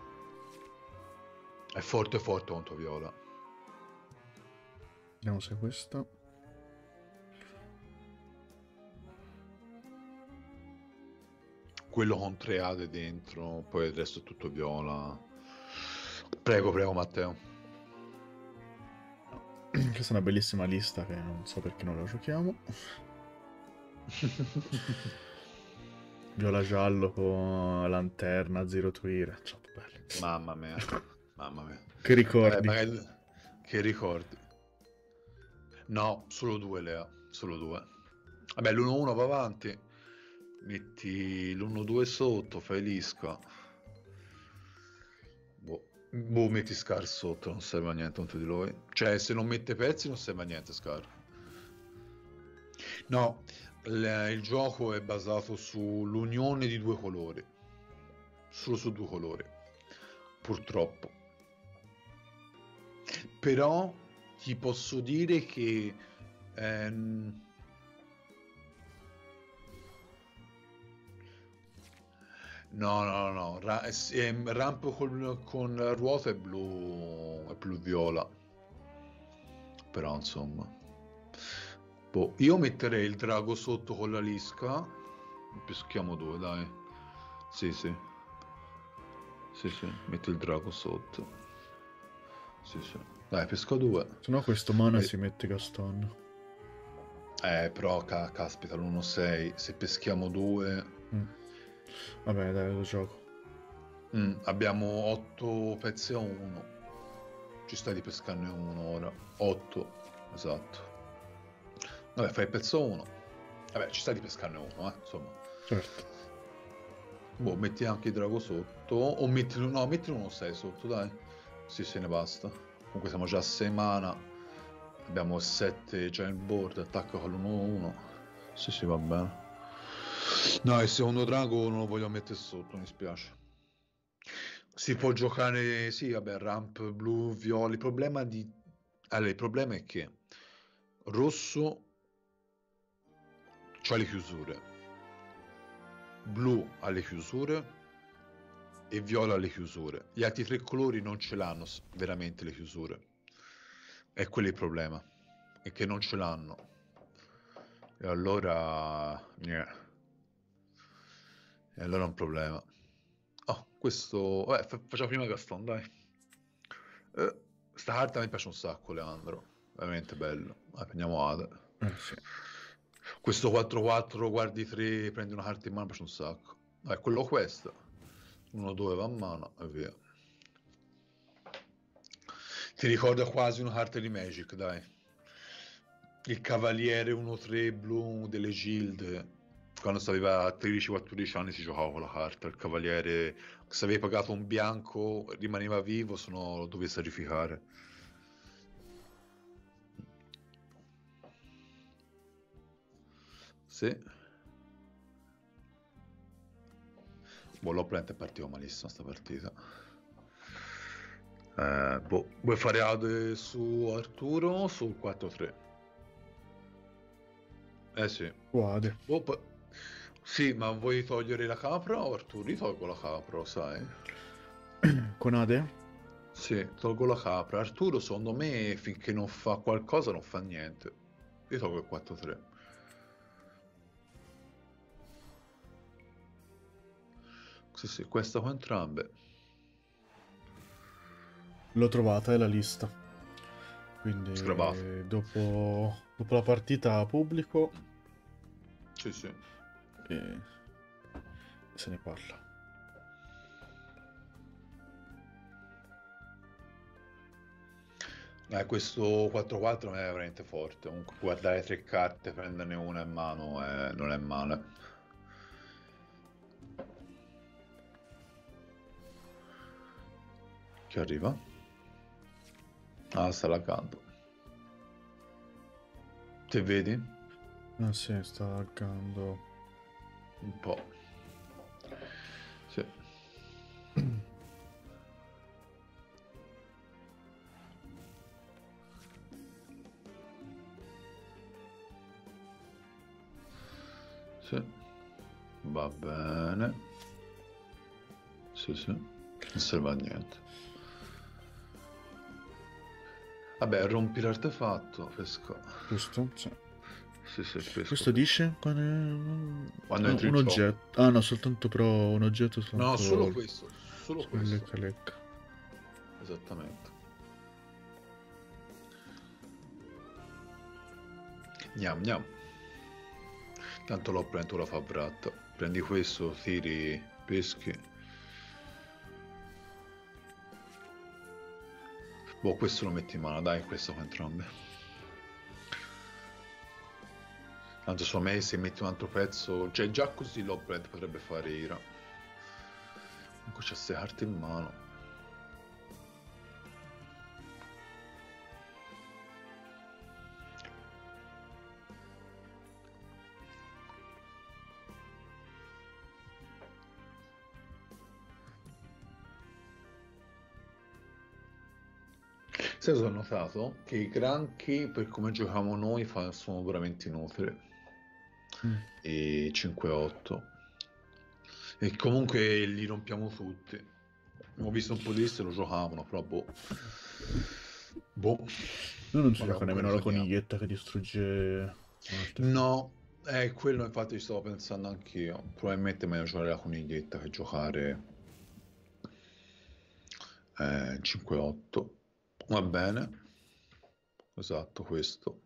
È forte forte contro Viola. Vediamo se è questa. Quello con tre ade dentro, poi il resto è tutto Viola. Prego, prego, Matteo. Questa è una bellissima lista che non so perché non la giochiamo. Viola giallo con lanterna, zero to ira. Troppo belli. Mamma mia, mamma mia. Che Vabbè, ricordi. magari... Che ricordi? No, solo due, Lea, solo due. Vabbè, l'uno uno va avanti. Metti l'uno due sotto, fai l'isca. Boh. Boh, metti Scar sotto, non serve a niente contro di lui. Cioè, se non mette pezzi non serve a niente Scar. No, il, il gioco è basato sull'unione di due colori. Solo su due colori. Purtroppo. Però ti posso dire che ehm, no, no, no, Ra- eh, sì, ehm, Ramp col- con ruota è blu, è blu viola. Però insomma, boh, io metterei il drago sotto con la lisca. Peschiamo due, dai. Sì, sì, sì, sì, metti il drago sotto. Sì, sì. Dai, pesco due. Se no questo mana E- si mette Gaston. Eh, però, ca- caspita, l'uno sei. Se peschiamo due... Mm. Vabbè, dai, lo gioco. Mm, abbiamo otto pezzi a uno. Ci stai di pescarne uno ora. otto, esatto. Vabbè, fai il pezzo uno. Vabbè, ci stai di pescarne uno, eh, insomma. Certo. Boh, metti anche il drago sotto. O metti... No, metti uno sei sotto, dai. Sì, se ne basta. Comunque siamo già a sei mana. Abbiamo sette già in board, attacca con l'uno uno. Sì, sì, va bene. No, il secondo drago non lo voglio mettere sotto, mi spiace. Si può giocare, sì, vabbè, ramp, blu, viola. Il problema di... Allora, il problema è che rosso c'ha le chiusure, blu ha le chiusure e viola ha le chiusure. Gli altri tre colori non ce l'hanno s- veramente le chiusure. E quello è il problema, è che non ce l'hanno. E allora... niente. E allora è un problema. Oh, questo... Vabbè, fa- facciamo prima Gaston, dai. Eh, sta carta mi piace un sacco, Leandro. Veramente bello. Dai, prendiamo Ada. Eh sì. Questo quattro quattro, guardi tre, prendi una carta in mano, mi piace un sacco. Dai, quello questo. uno due va a mano e via. Ti ricorda quasi una carta di Magic, dai. Il cavaliere uno tre blu delle gilde. Quando si aveva tredici quattordici anni si giocava con la carta. Il cavaliere, se avevi pagato un bianco, rimaneva vivo, se no lo dovevi sacrificare. Sì. Boh, l'Opponente è partito malissimo sta partita. Eh, boh, vuoi fare Ade su Arturo o sul quattro tre? Eh sì. Guarda. Boh, poi- Sì, ma vuoi togliere la capra o Arturo? Io tolgo la capra, lo sai? Con Ade? Sì, tolgo la capra. Arturo, secondo me, finché non fa qualcosa, non fa niente. Io tolgo il quattro tre. Sì, sì, questa con entrambe. L'ho trovata, è la lista. Scravato. Quindi dopo, dopo la partita pubblico Sì, sì. e se ne parla. Eh, questo quattro quattro è veramente forte. Comunque, guardare tre carte, prenderne una in mano eh, non è male. Chi arriva? Ah, sta laggando. Te vedi? Ah sì, sta laggando. Un po'. Sì. Sì. Va bene. Sì, sì. Non serve a niente. Vabbè, rompi l'artefatto, pesco. Giusto? Sì. Sì, sì, pesco, Questo pesco. dice quando... Quando ah, entri in un gioco. oggetto. Ah no, soltanto però un oggetto No, solo soltanto... questo, solo Solo questo. lecca lecca. Esattamente. Gnam, gnam. Tanto l'ho preso la favratta. Prendi questo, tiri, peschi. Boh, questo lo metti in mano, dai, questo con entrambe. Tanto su me se metti un altro pezzo, cioè già così l'Opred potrebbe fare ira. Comunque c'ha ste carte in mano. Sai cosa ho notato? Che i granchi, per come giochiamo noi, fa- sono veramente inutili. Mm. E cinque otto. E comunque li rompiamo tutti. Ho visto un po' di liste lo giocavano, però boh. Boh. Noi non si Vabbè, gioca comunque ne nemmeno la prendiamo. coniglietta che distrugge un artefatto. No, è quello infatti ci stavo pensando anch'io. Probabilmente è meglio giocare la coniglietta che giocare eh, cinque otto. Va bene. Esatto, questo.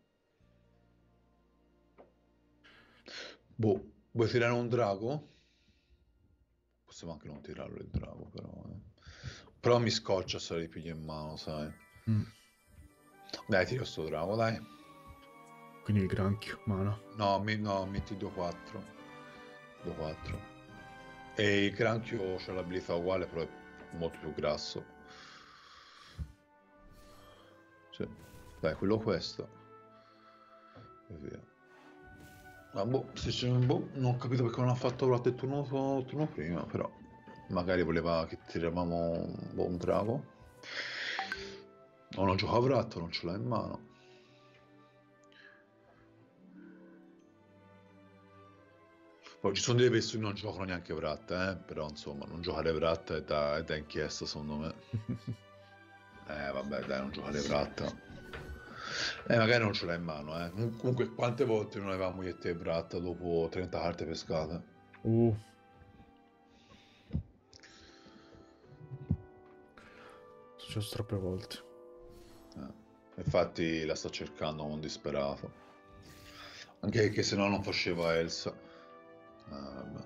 Boh, vuoi tirare un drago? Possiamo anche non tirarlo il drago, però. eh. Però mi scoccia se li piglio in mano, sai. Mm. Dai, tiro sto drago, dai. Quindi il granchio, mana. No, mi- no, metti due quattro. due quattro. E il granchio c'ha l'abilità uguale, però è molto più grasso. Sì. Dai, quello questo. E via. Ma boh, se c'è boh, non ho capito perché non ha fatto Vrat il turno, il turno prima, però magari voleva che tiravamo boh, un drago. O non gioca a Vrat, non ce l'ha in mano. Poi ci sono delle persone che non giocano neanche Vrat, eh? Però insomma, non giocare Vrat è da, è da inchiesta secondo me. Eh vabbè, dai, non giocare Vrat. Eh, magari non ce l'ha in mano, eh. Comunque, quante volte non avevamo io e te Vrat dopo trenta carte pescate? Uh, successo troppe volte. Eh. Infatti la sta cercando con disperato. Anche che se no non faceva Elsa. Ah, vabbè.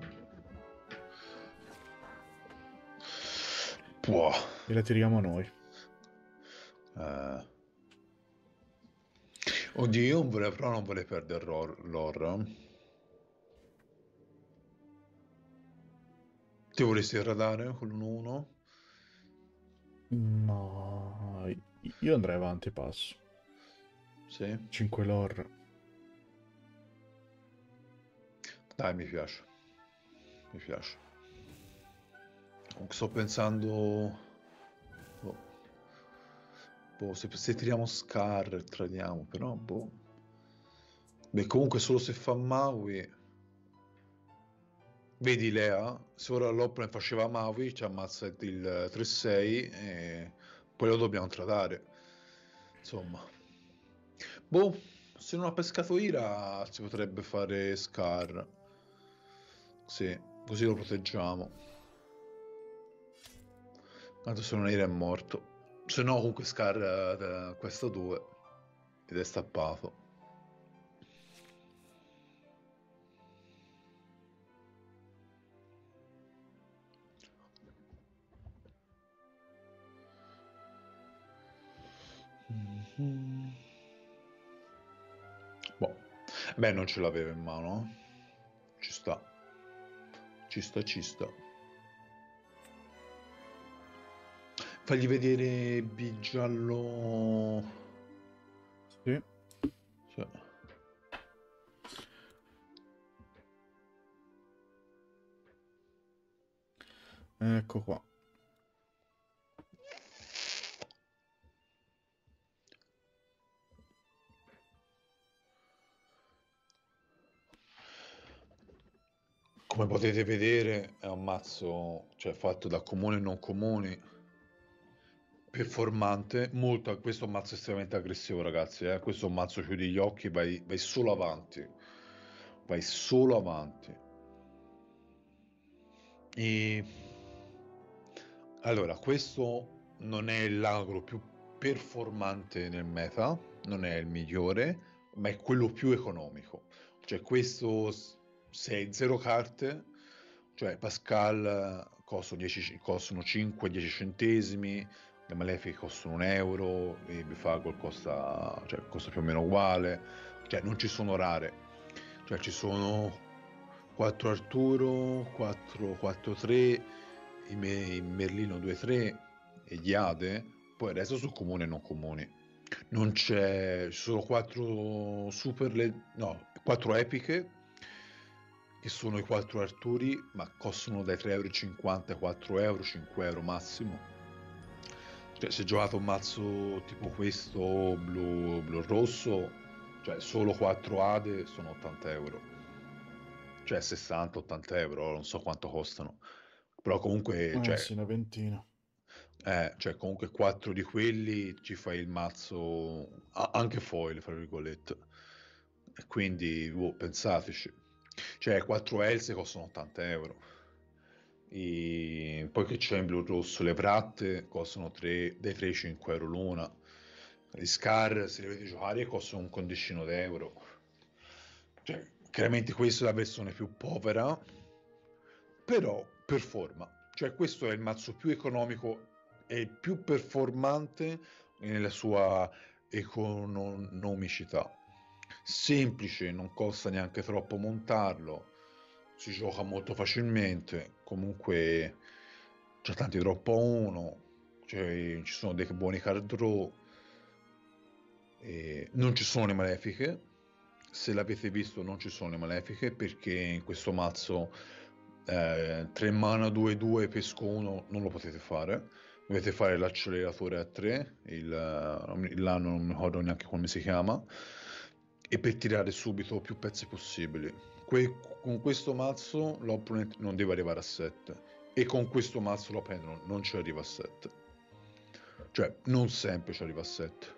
Può. E la tiriamo a noi. Eh. Oddio, io non vorrei, però non vorrei perdere l'or. Ti vorresti radare con l'uno uno? No, io andrei avanti passo. Sì. cinque lore. Dai, mi piace. Mi piace. Comunque sto pensando... Boh. Boh, se, se tiriamo Scar, tradiamo, però, boh. Beh, comunque solo se fa Maui... Vedi Lea, se ora l'Open faceva Maui, ci ammazza il tre sei e poi lo dobbiamo tradare. Insomma. Boh, se non ha pescato Ira si potrebbe fare Scar. Sì, così lo proteggiamo. Tanto se non Ira è morto. Se no comunque Scar uh, questo due ed è stappato. Mm-hmm. Boh. Beh, non ce l'aveva in mano. Ci sta. Ci sta, ci sta. Fagli vedere B giallo. Sì. Sì. Ecco qua. Come potete vedere è un mazzo, cioè, fatto da comuni e non comuni, performante, molto, questo è un mazzo estremamente aggressivo ragazzi, eh? Questo è un mazzo chiudi gli occhi, vai, vai solo avanti, vai solo avanti. E... Allora, questo non è l'agro più performante nel meta, non è il migliore, ma è quello più economico. Cioè questo, se hai zero carte, cioè Pascal costano, dieci, costano cinque dieci centesimi, le malefiche costano un euro, e Bifagor costa, cioè, costa più o meno uguale, cioè non ci sono rare, cioè ci sono quattro Arturo, quattro quattro tre, i, me, i Merlino due tre e gli Ade, poi il resto sono comuni e non comuni. Non c'è, ci sono quattro super, le, no, quattro epiche che sono i quattro Arturi, ma costano dai tre e cinquanta euro ai quattro euro, cinque euro massimo. Cioè, se giocate un mazzo tipo questo, blu, blu rosso, cioè solo quattro Ade sono ottanta euro. Cioè sessanta ottanta euro, non so quanto costano. Però comunque, Eh cioè, sì, una ventina. eh, cioè comunque quattro di quelli ci fai il mazzo, a- anche foil, fra virgolette. E quindi, boh, pensateci. Cioè, quattro else costano ottanta euro. I... Poi che c'è in blu rosso, le pratte costano tre, dai tre ai cinque euro l'una. Gli Scar, se li avete giocare, costano un condicino d'euro. Cioè, chiaramente questa è la versione più povera, però performa. Cioè, questo è il mazzo più economico e più performante nella sua economicità. Semplice, non costa neanche troppo montarlo, si gioca molto facilmente, comunque c'è tanti drop a uno, cioè, ci sono dei buoni card draw, E non ci sono le malefiche, se l'avete visto non ci sono le malefiche perché in questo mazzo eh, tre mana due due pesco uno non lo potete fare, dovete fare l'acceleratore a tre, il, là non mi ricordo neanche come si chiama, e per tirare subito più pezzi possibili. Que- con questo mazzo l'opponent non deve arrivare a sette e con questo mazzo l'opponent non ci arriva a sette, cioè non sempre ci arriva a sette.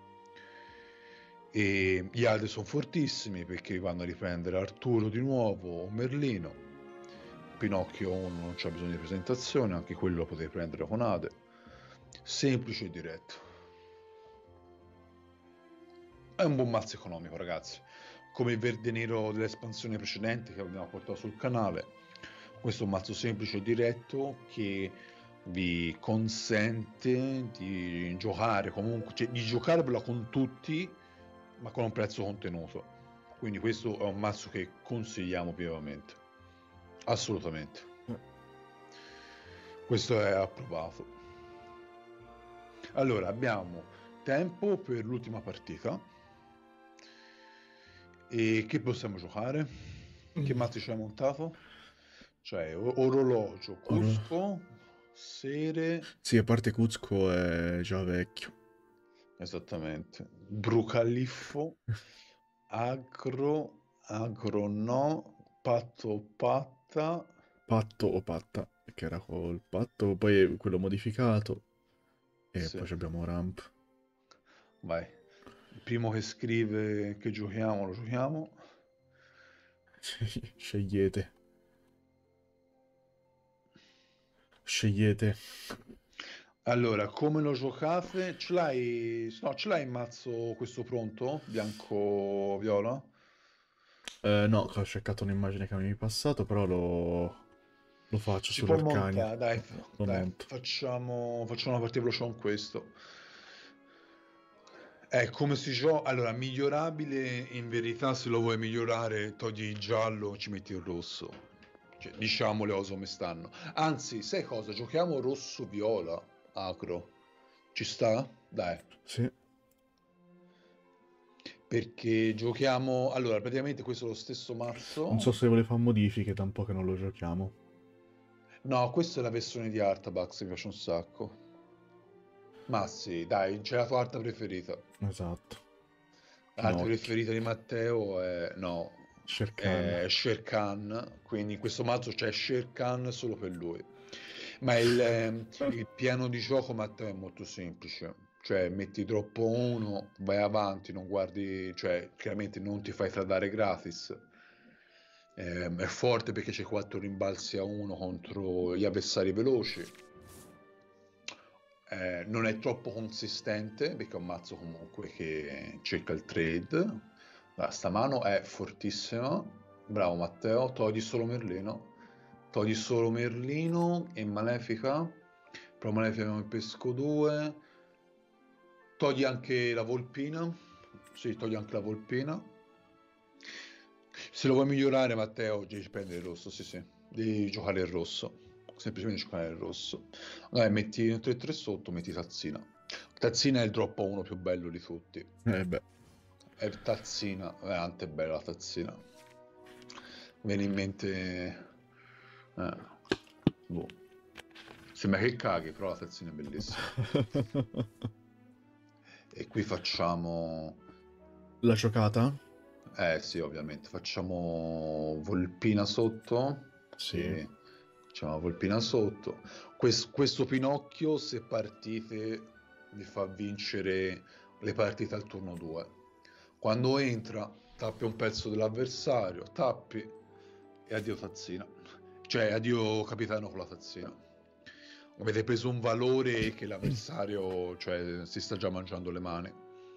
E gli altri sono fortissimi perché vanno a riprendere Arturo di nuovo o Merlino. Pinocchio uno non c'è bisogno di presentazione, anche quello lo potete prendere con Ade. Semplice e diretto. È un buon mazzo economico, ragazzi. Come il verde nero dell'espansione precedente che abbiamo portato sul canale. Questo è un mazzo semplice e diretto che vi consente di giocare comunque, cioè di giocarvela con tutti, ma con un prezzo contenuto. Quindi questo è un mazzo che consigliamo vivamente, assolutamente. Questo è approvato. Allora abbiamo tempo per l'ultima partita. E che possiamo giocare? Che mazzo ci hai montato? Cioè orologio, Cusco, Sere. Sì, a parte Cuzco è già vecchio. Esattamente. Brucaliffo, Agro, Agro no, Patto o Patta. Patto o Patta, che era col patto, poi è quello modificato. E Sì. poi abbiamo Ramp. Vai. Il primo che scrive che giochiamo, lo giochiamo. Scegliete. Scegliete. Allora, come lo giocate? Ce l'hai... No, ce l'hai il mazzo questo pronto? Bianco-viola? Eh, no, ho cercato un'immagine che avevi passato, però lo, lo faccio Si può sull'Arcania. montare, dai, Lo dai, monto. facciamo, facciamo una partita veloce con questo. Eh, come si gioca? Allora, migliorabile, in verità, se lo vuoi migliorare, togli il giallo, ci metti il rosso. Cioè, diciamo le cose come stanno. Anzi, sai cosa? Giochiamo rosso-viola, acro. Ci sta? Dai. Sì. Perché giochiamo... Allora, praticamente questo è lo stesso mazzo. Non so se vuole fare modifiche, da un po' che non lo giochiamo. No, questa è la versione di Artabax, mi piace un sacco. Ma sì, dai, c'è la tua carta preferita. Esatto. La carta Pinocchio. preferita di Matteo è... no, Shere Khan. è Shere Khan, quindi in questo mazzo c'è Shere Khan solo per lui. Ma il, ehm, il piano di gioco, Matteo, è molto semplice. Cioè, metti troppo uno, vai avanti, non guardi... Cioè, chiaramente non ti fai tradare gratis. Ehm, è forte perché c'è quattro rimbalzi a uno contro gli avversari veloci. Eh, non è troppo consistente perché è un mazzo comunque che cerca il trade. La, sta mano è fortissima. Bravo Matteo, togli solo Merlino. Togli solo Merlino e Malefica. Però Malefica non pesco due. Togli anche la Volpina. Sì, togli anche la Volpina. Se lo vuoi migliorare, Matteo, devi prendere il rosso. Sì, sì, devi giocare il rosso. Semplicemente giocare il rosso. Dai, metti un tre tre sotto, metti Tazzina. Tazzina è il drop uno più bello di tutti. Eh beh. È Tazzina, veramente bella la Tazzina. Viene in mente... Eh, boh. Sembra che caghi, però la Tazzina è bellissima. E qui facciamo... La giocata? Eh sì, ovviamente. Facciamo Volpina sotto. Sì. E... Facciamo Volpina sotto. Quest- questo Pinocchio, se partite, vi fa vincere le partite al turno due. Quando entra, tappi un pezzo dell'avversario, tappi e addio tazzina. Cioè, addio capitano con la tazzina. Avete preso un valore che l'avversario, cioè, si sta già mangiando le mani.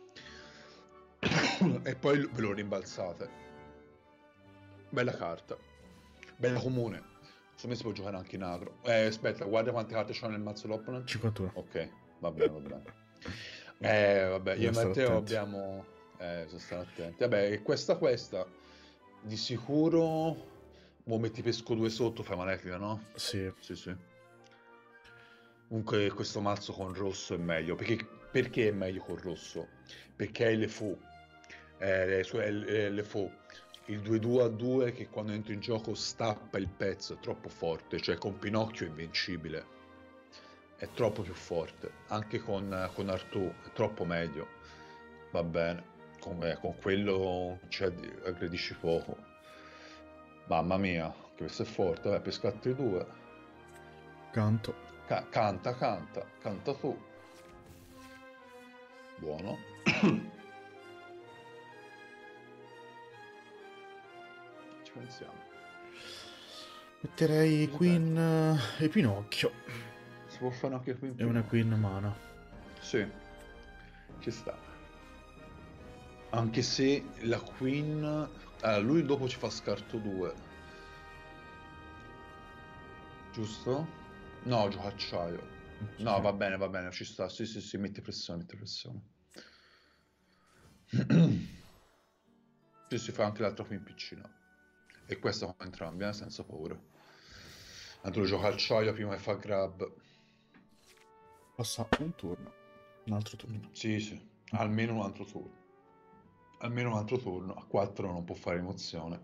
E poi ve lo rimbalzate. Bella carta. Bella comune. Secondo me si può giocare anche in agro. Eh, aspetta, guarda quante carte c'ha nel mazzo l'opponent. cinquantuno. Ok, va bene, va bene. Eh, vabbè, io e Bisogna stare Matteo attenti. abbiamo... Eh, bisogna stare attenti. Vabbè, questa, questa, di sicuro... Mo metti pesco due sotto, fai malefica, no? Sì. Sì, sì. Comunque questo mazzo con rosso è meglio, perché Perché è meglio col rosso? Perché è le fu, eh, le, sue- le, le fu. Il due due a due che quando entro in gioco stappa il pezzo, è troppo forte, cioè con Pinocchio è invincibile, è troppo più forte, anche con, con Artù è troppo meglio, va bene, con, eh, con quello cioè, aggredisci poco, mamma mia, che questo è forte, vai, pescate due, Canto. Ca- canta, canta, canta tu, buono, ci pensiamo, Metterei cosa pensi? Queen eh, e Pinocchio. Si può fare anche qui in E una Pinocchio? Queen mana. Sì, ci sta. Anche se la Queen... Allora, lui dopo ci fa scarto due, giusto? No, gioca acciaio. No, Sì. va bene, va bene, ci sta. Sì, sì, sì, mette pressione, mette pressione. Sì, si fa anche l'altra Queen piccina. E questa con entrambi, eh, senza paura. Tanto lui gioca acciaio prima che fa grab. Passa un turno. Un altro turno. Sì, sì, almeno un altro turno. Almeno un altro turno. A quattro non può fare emozione.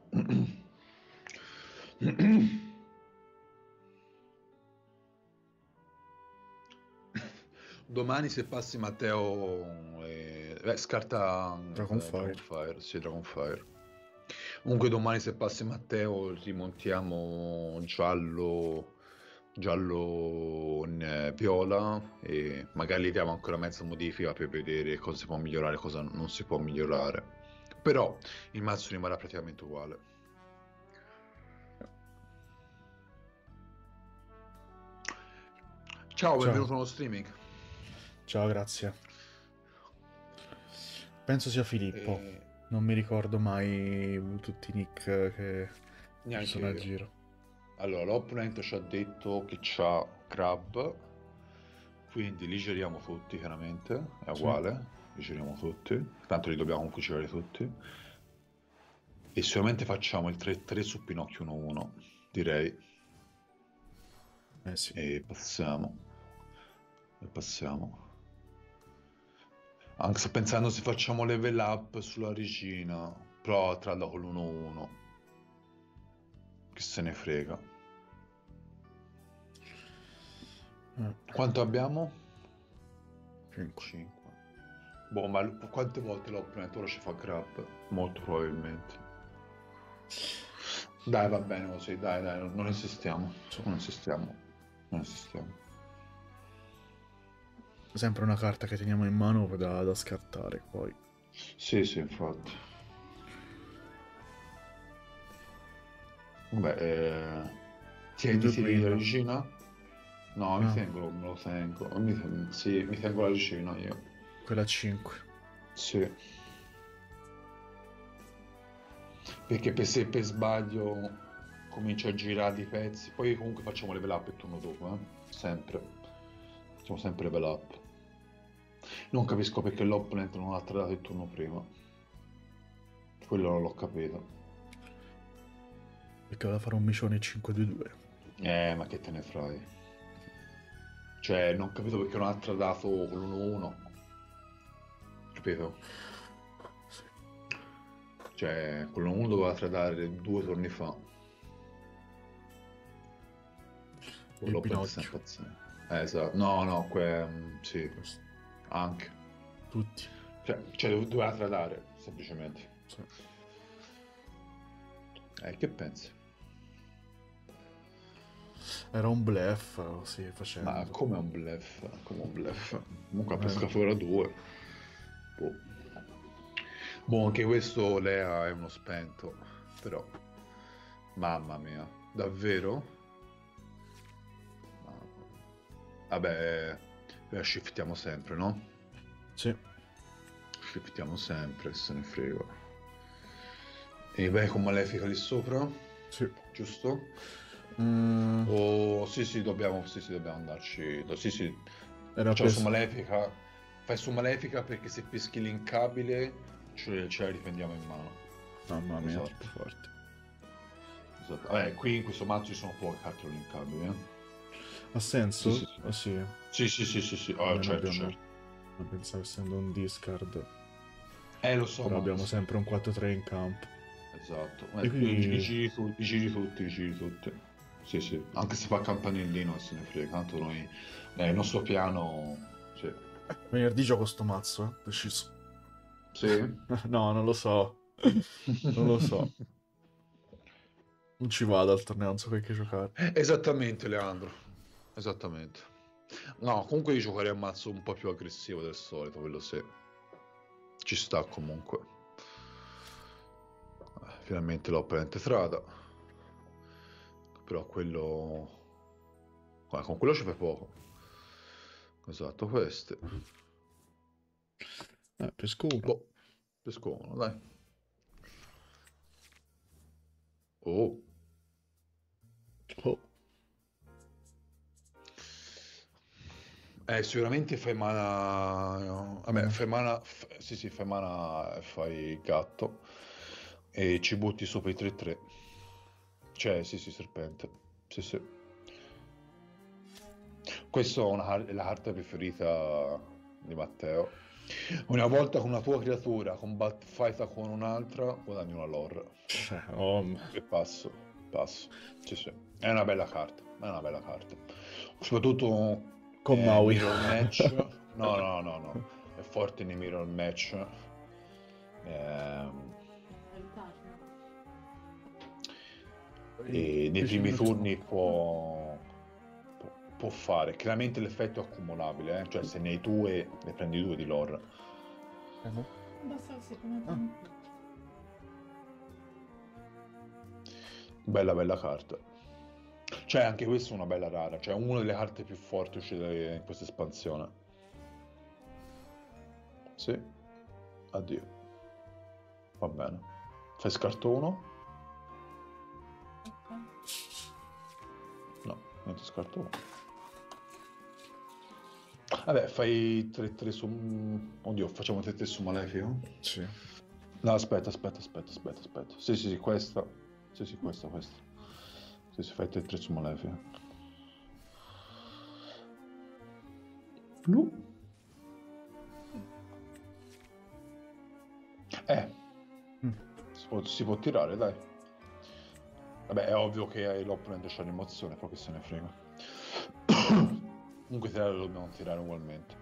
Domani se passi Matteo, eh, beh, scarta eh, Dragonfire. Dragonfire, sì, Dragonfire. Comunque domani se passi Matteo rimontiamo giallo, giallo eh, viola e magari gli diamo ancora mezza modifica per vedere cosa si può migliorare e cosa non si può migliorare. Però il mazzo rimarrà praticamente uguale. Ciao, Ciao. benvenuto nello streaming. Ciao, grazie. Penso sia Filippo. E... Non mi ricordo mai tutti i nick che ci Neanche sono a io. giro. Allora, l'opponent ci ha detto che c'ha Crab, quindi li giriamo tutti, chiaramente, è Sì. uguale, li giriamo tutti, tanto li dobbiamo comunque girare tutti. E sicuramente facciamo il tre tre su Pinocchio uno uno, direi, Eh sì. e passiamo, e passiamo. Anche se pensando se facciamo level up sulla regina, però tralla con l'uno uno, che se ne frega. Eh, Quanto abbiamo? cinque. cinque. Boh, ma l- quante volte l'opponent ora ci fa grab? Molto probabilmente. Dai, va bene così, dai, dai, non, non insistiamo. Sì. Non insistiamo. Non insistiamo. Sempre una carta che teniamo in mano da, da scartare poi. Sì, sì, infatti. Vabbè, eh... Le tieni, due tieni la Queen. regina? No, mi Ah, tengo, me lo tengo. Mi ten- Sì, mi tengo la regina io. quella cinque. Sì. Perché per se per sbaglio comincio a girare i pezzi, poi comunque facciamo level up il turno dopo, eh? Sempre. Facciamo sempre level up. Non capisco perché l'opponent non ha tradato il turno prima. Quello non l'ho capito. Perché voleva fare un micione cinque due due. Eh, ma che te ne fai? Cioè, non ho capito perché non ha tradato con l'uno uno. Capito? Sì. Cioè, con l'uno uno doveva tradare due turni fa. Con Il l'opponent sta Pinocchio. impazzendo. Eh, esatto. No, no, que... mm, sì, Questo. anche. Tutti. Cioè, cioè, dove- doveva tradare, semplicemente. Sì. Eh, che pensi? Era un bluff, sì, Ma facendo. come un bluff? Come un bluff? Comunque ha Era. pescato ora due. Boh. Boh, anche questo Lea è uno spento. Però, mamma mia, davvero? Mamma mia. Vabbè, la shiftiamo sempre, no? Sì. Shiftiamo sempre, se ne frega. E vai con Malefica lì sopra? Sì. Giusto? Mm, Oh, sì, sì, dobbiamo, sì, sì, dobbiamo andarci. Sì, sì, era facciamo su preso. Malefica. Fai su Malefica perché se peschi l'incabile ce, ce la riprendiamo in mano. Mamma mia, troppo Esatto, forte. esatto. Vabbè, qui in questo mazzo ci sono poche carte l'incabile, eh. Ha Sì, senso? sì, sì. Ah sì. Sì, sì, sì, sì, sì. Oh, Almeno certo, abbiamo certo. Ma pensavo essendo un discard, Eh, lo so, però ma... abbiamo sempre un quattro tre in campo. Esatto. E Eh, i, i quindi giri tu- i giri tutti, i giri tutti. Sì, sì. Anche se fa campanellino, non se ne frega. Tanto noi... eh, il nostro piano... Sì. venerdì gioco sto mazzo, eh, deciso. Sì? No, non lo so. Non lo so. Non ci vado al torneo, non so che giocare. Esattamente, Leandro. Esattamente. No, comunque io giocherei a mazzo un po' più aggressivo del solito, quello sì. Ci sta comunque. Eh, finalmente l'ho penetrata. Però quello... eh, con quello ci fai poco. Esatto, queste. Eh, pesco uno. Boh, pescono, dai. Oh. Oh. Eh, sicuramente fai mana... no, vabbè, Mana. fai mana... f- sì, sì, fai mana e fai gatto. E ci butti sopra i tre tre. Cioè, sì, sì, serpente. Sì, sì. Questa è una car- è la carta preferita di Matteo. Una volta con una tua creatura combat fighta con un'altra, guadagni una lore. Cioè, oh, m- E passo, passo. Sì, sì. È una bella carta, è una bella carta. Soprattutto con eh, Maui. mirror match. No, no, no, no. È forte nei mirror match. Ehm, e nei primi turni può, può, può fare. Chiaramente l'effetto è accumulabile, eh? Cioè se ne hai due, ne prendi due di lore. Uh-huh. Basta secondo Ah. me. Bella bella carta. Cioè anche questa è una bella rara, cioè una delle carte più forti uscite in questa espansione. Sì. Addio. Va bene. Fai scarto uno? Ok. No, niente scarto uno. Vabbè, fai tre tre su... Oddio, facciamo tre tre su Malefico? Sì. No, aspetta, aspetta, aspetta, aspetta, aspetta. Sì, sì, sì, questa. Sì, sì, questa, questa. Sì, sì, fai tre tre su Malefico. Blu. Eh. Mm. Si può, si può tirare, dai. Vabbè, è ovvio che l'opponente c'ha l'emozione, poi che se ne frega. Comunque tirare lo dobbiamo tirare ugualmente.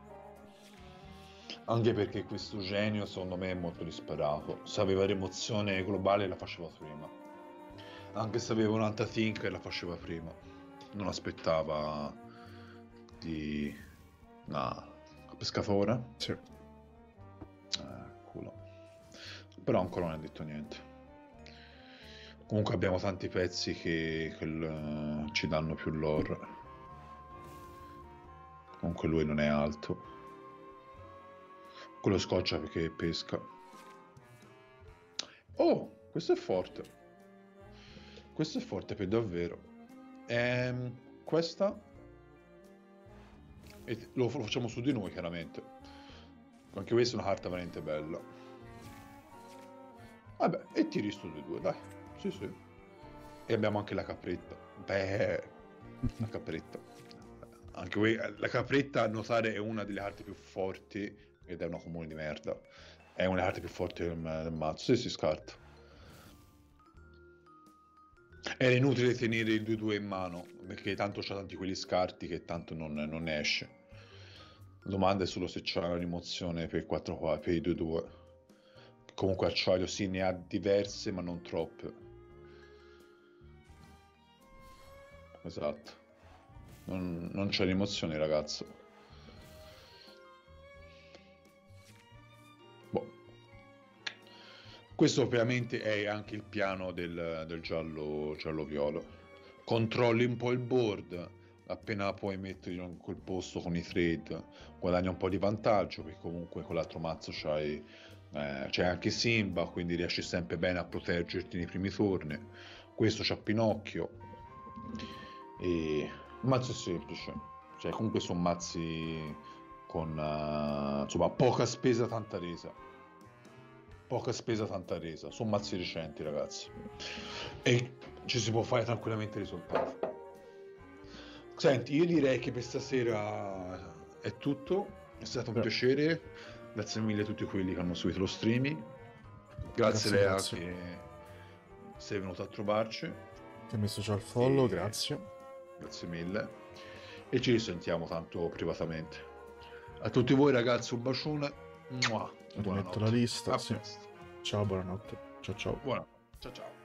Anche perché questo genio secondo me è molto disperato. Se aveva l'emozione globale la faceva prima. Anche se aveva un'altra think la faceva prima. Non aspettava di... No, pescatore? Sì. Eh, culo. Però ancora non ha detto niente. Comunque abbiamo tanti pezzi che, che l- ci danno più lore. Comunque lui non è alto. Quello scoccia perché pesca. Oh, questo è forte. Questo è forte per davvero. Ehm, questa... E lo, lo facciamo su di noi, chiaramente. Anche questa è una carta veramente bella. Vabbè, e tiri su di due, dai. Sì, sì. E abbiamo anche la capretta. Beh, la capretta. Anche qui, la capretta, a notare, è una delle carte più forti, ed è una comune di merda. È una delle carte più forti del, del mazzo. Sì, si scarta. Era inutile tenere il due due in mano, perché tanto c'ha tanti quegli scarti che tanto non, non esce. La domanda è solo se c'ha la rimozione per quattro qua, per i due due. Comunque acciaio sì, ne ha diverse, ma non troppe. Esatto. Non, non c'è rimozione, ragazzo. Boh. Questo ovviamente è anche il piano del, del giallo, giallo-viola. Controlli un po' il board, appena puoi metterlo in quel posto con i trade, guadagni un po' di vantaggio, perché comunque con l'altro mazzo c'hai, eh, c'è anche Simba, quindi riesci sempre bene a proteggerti nei primi turni. Questo c'ha Pinocchio. E il mazzo è semplice, cioè comunque sono mazzi con uh, insomma poca spesa, tanta resa. Poca spesa, tanta resa. Sono mazzi recenti, ragazzi. E ci si può fare tranquillamente risultati. Senti, io direi che per stasera è tutto. È stato un Beh, piacere, grazie mille a tutti quelli che hanno seguito lo streaming, grazie grazie, Lea grazie. che sei venuta a trovarci, Ti hai messo già il follow, e grazie. grazie mille, e ci risentiamo tanto privatamente. A tutti voi ragazzi un bacione, Mua. Rimetto la Buonanotte, lista, a sì. presto, Ciao, buonanotte. Ciao ciao. buonanotte, ciao ciao.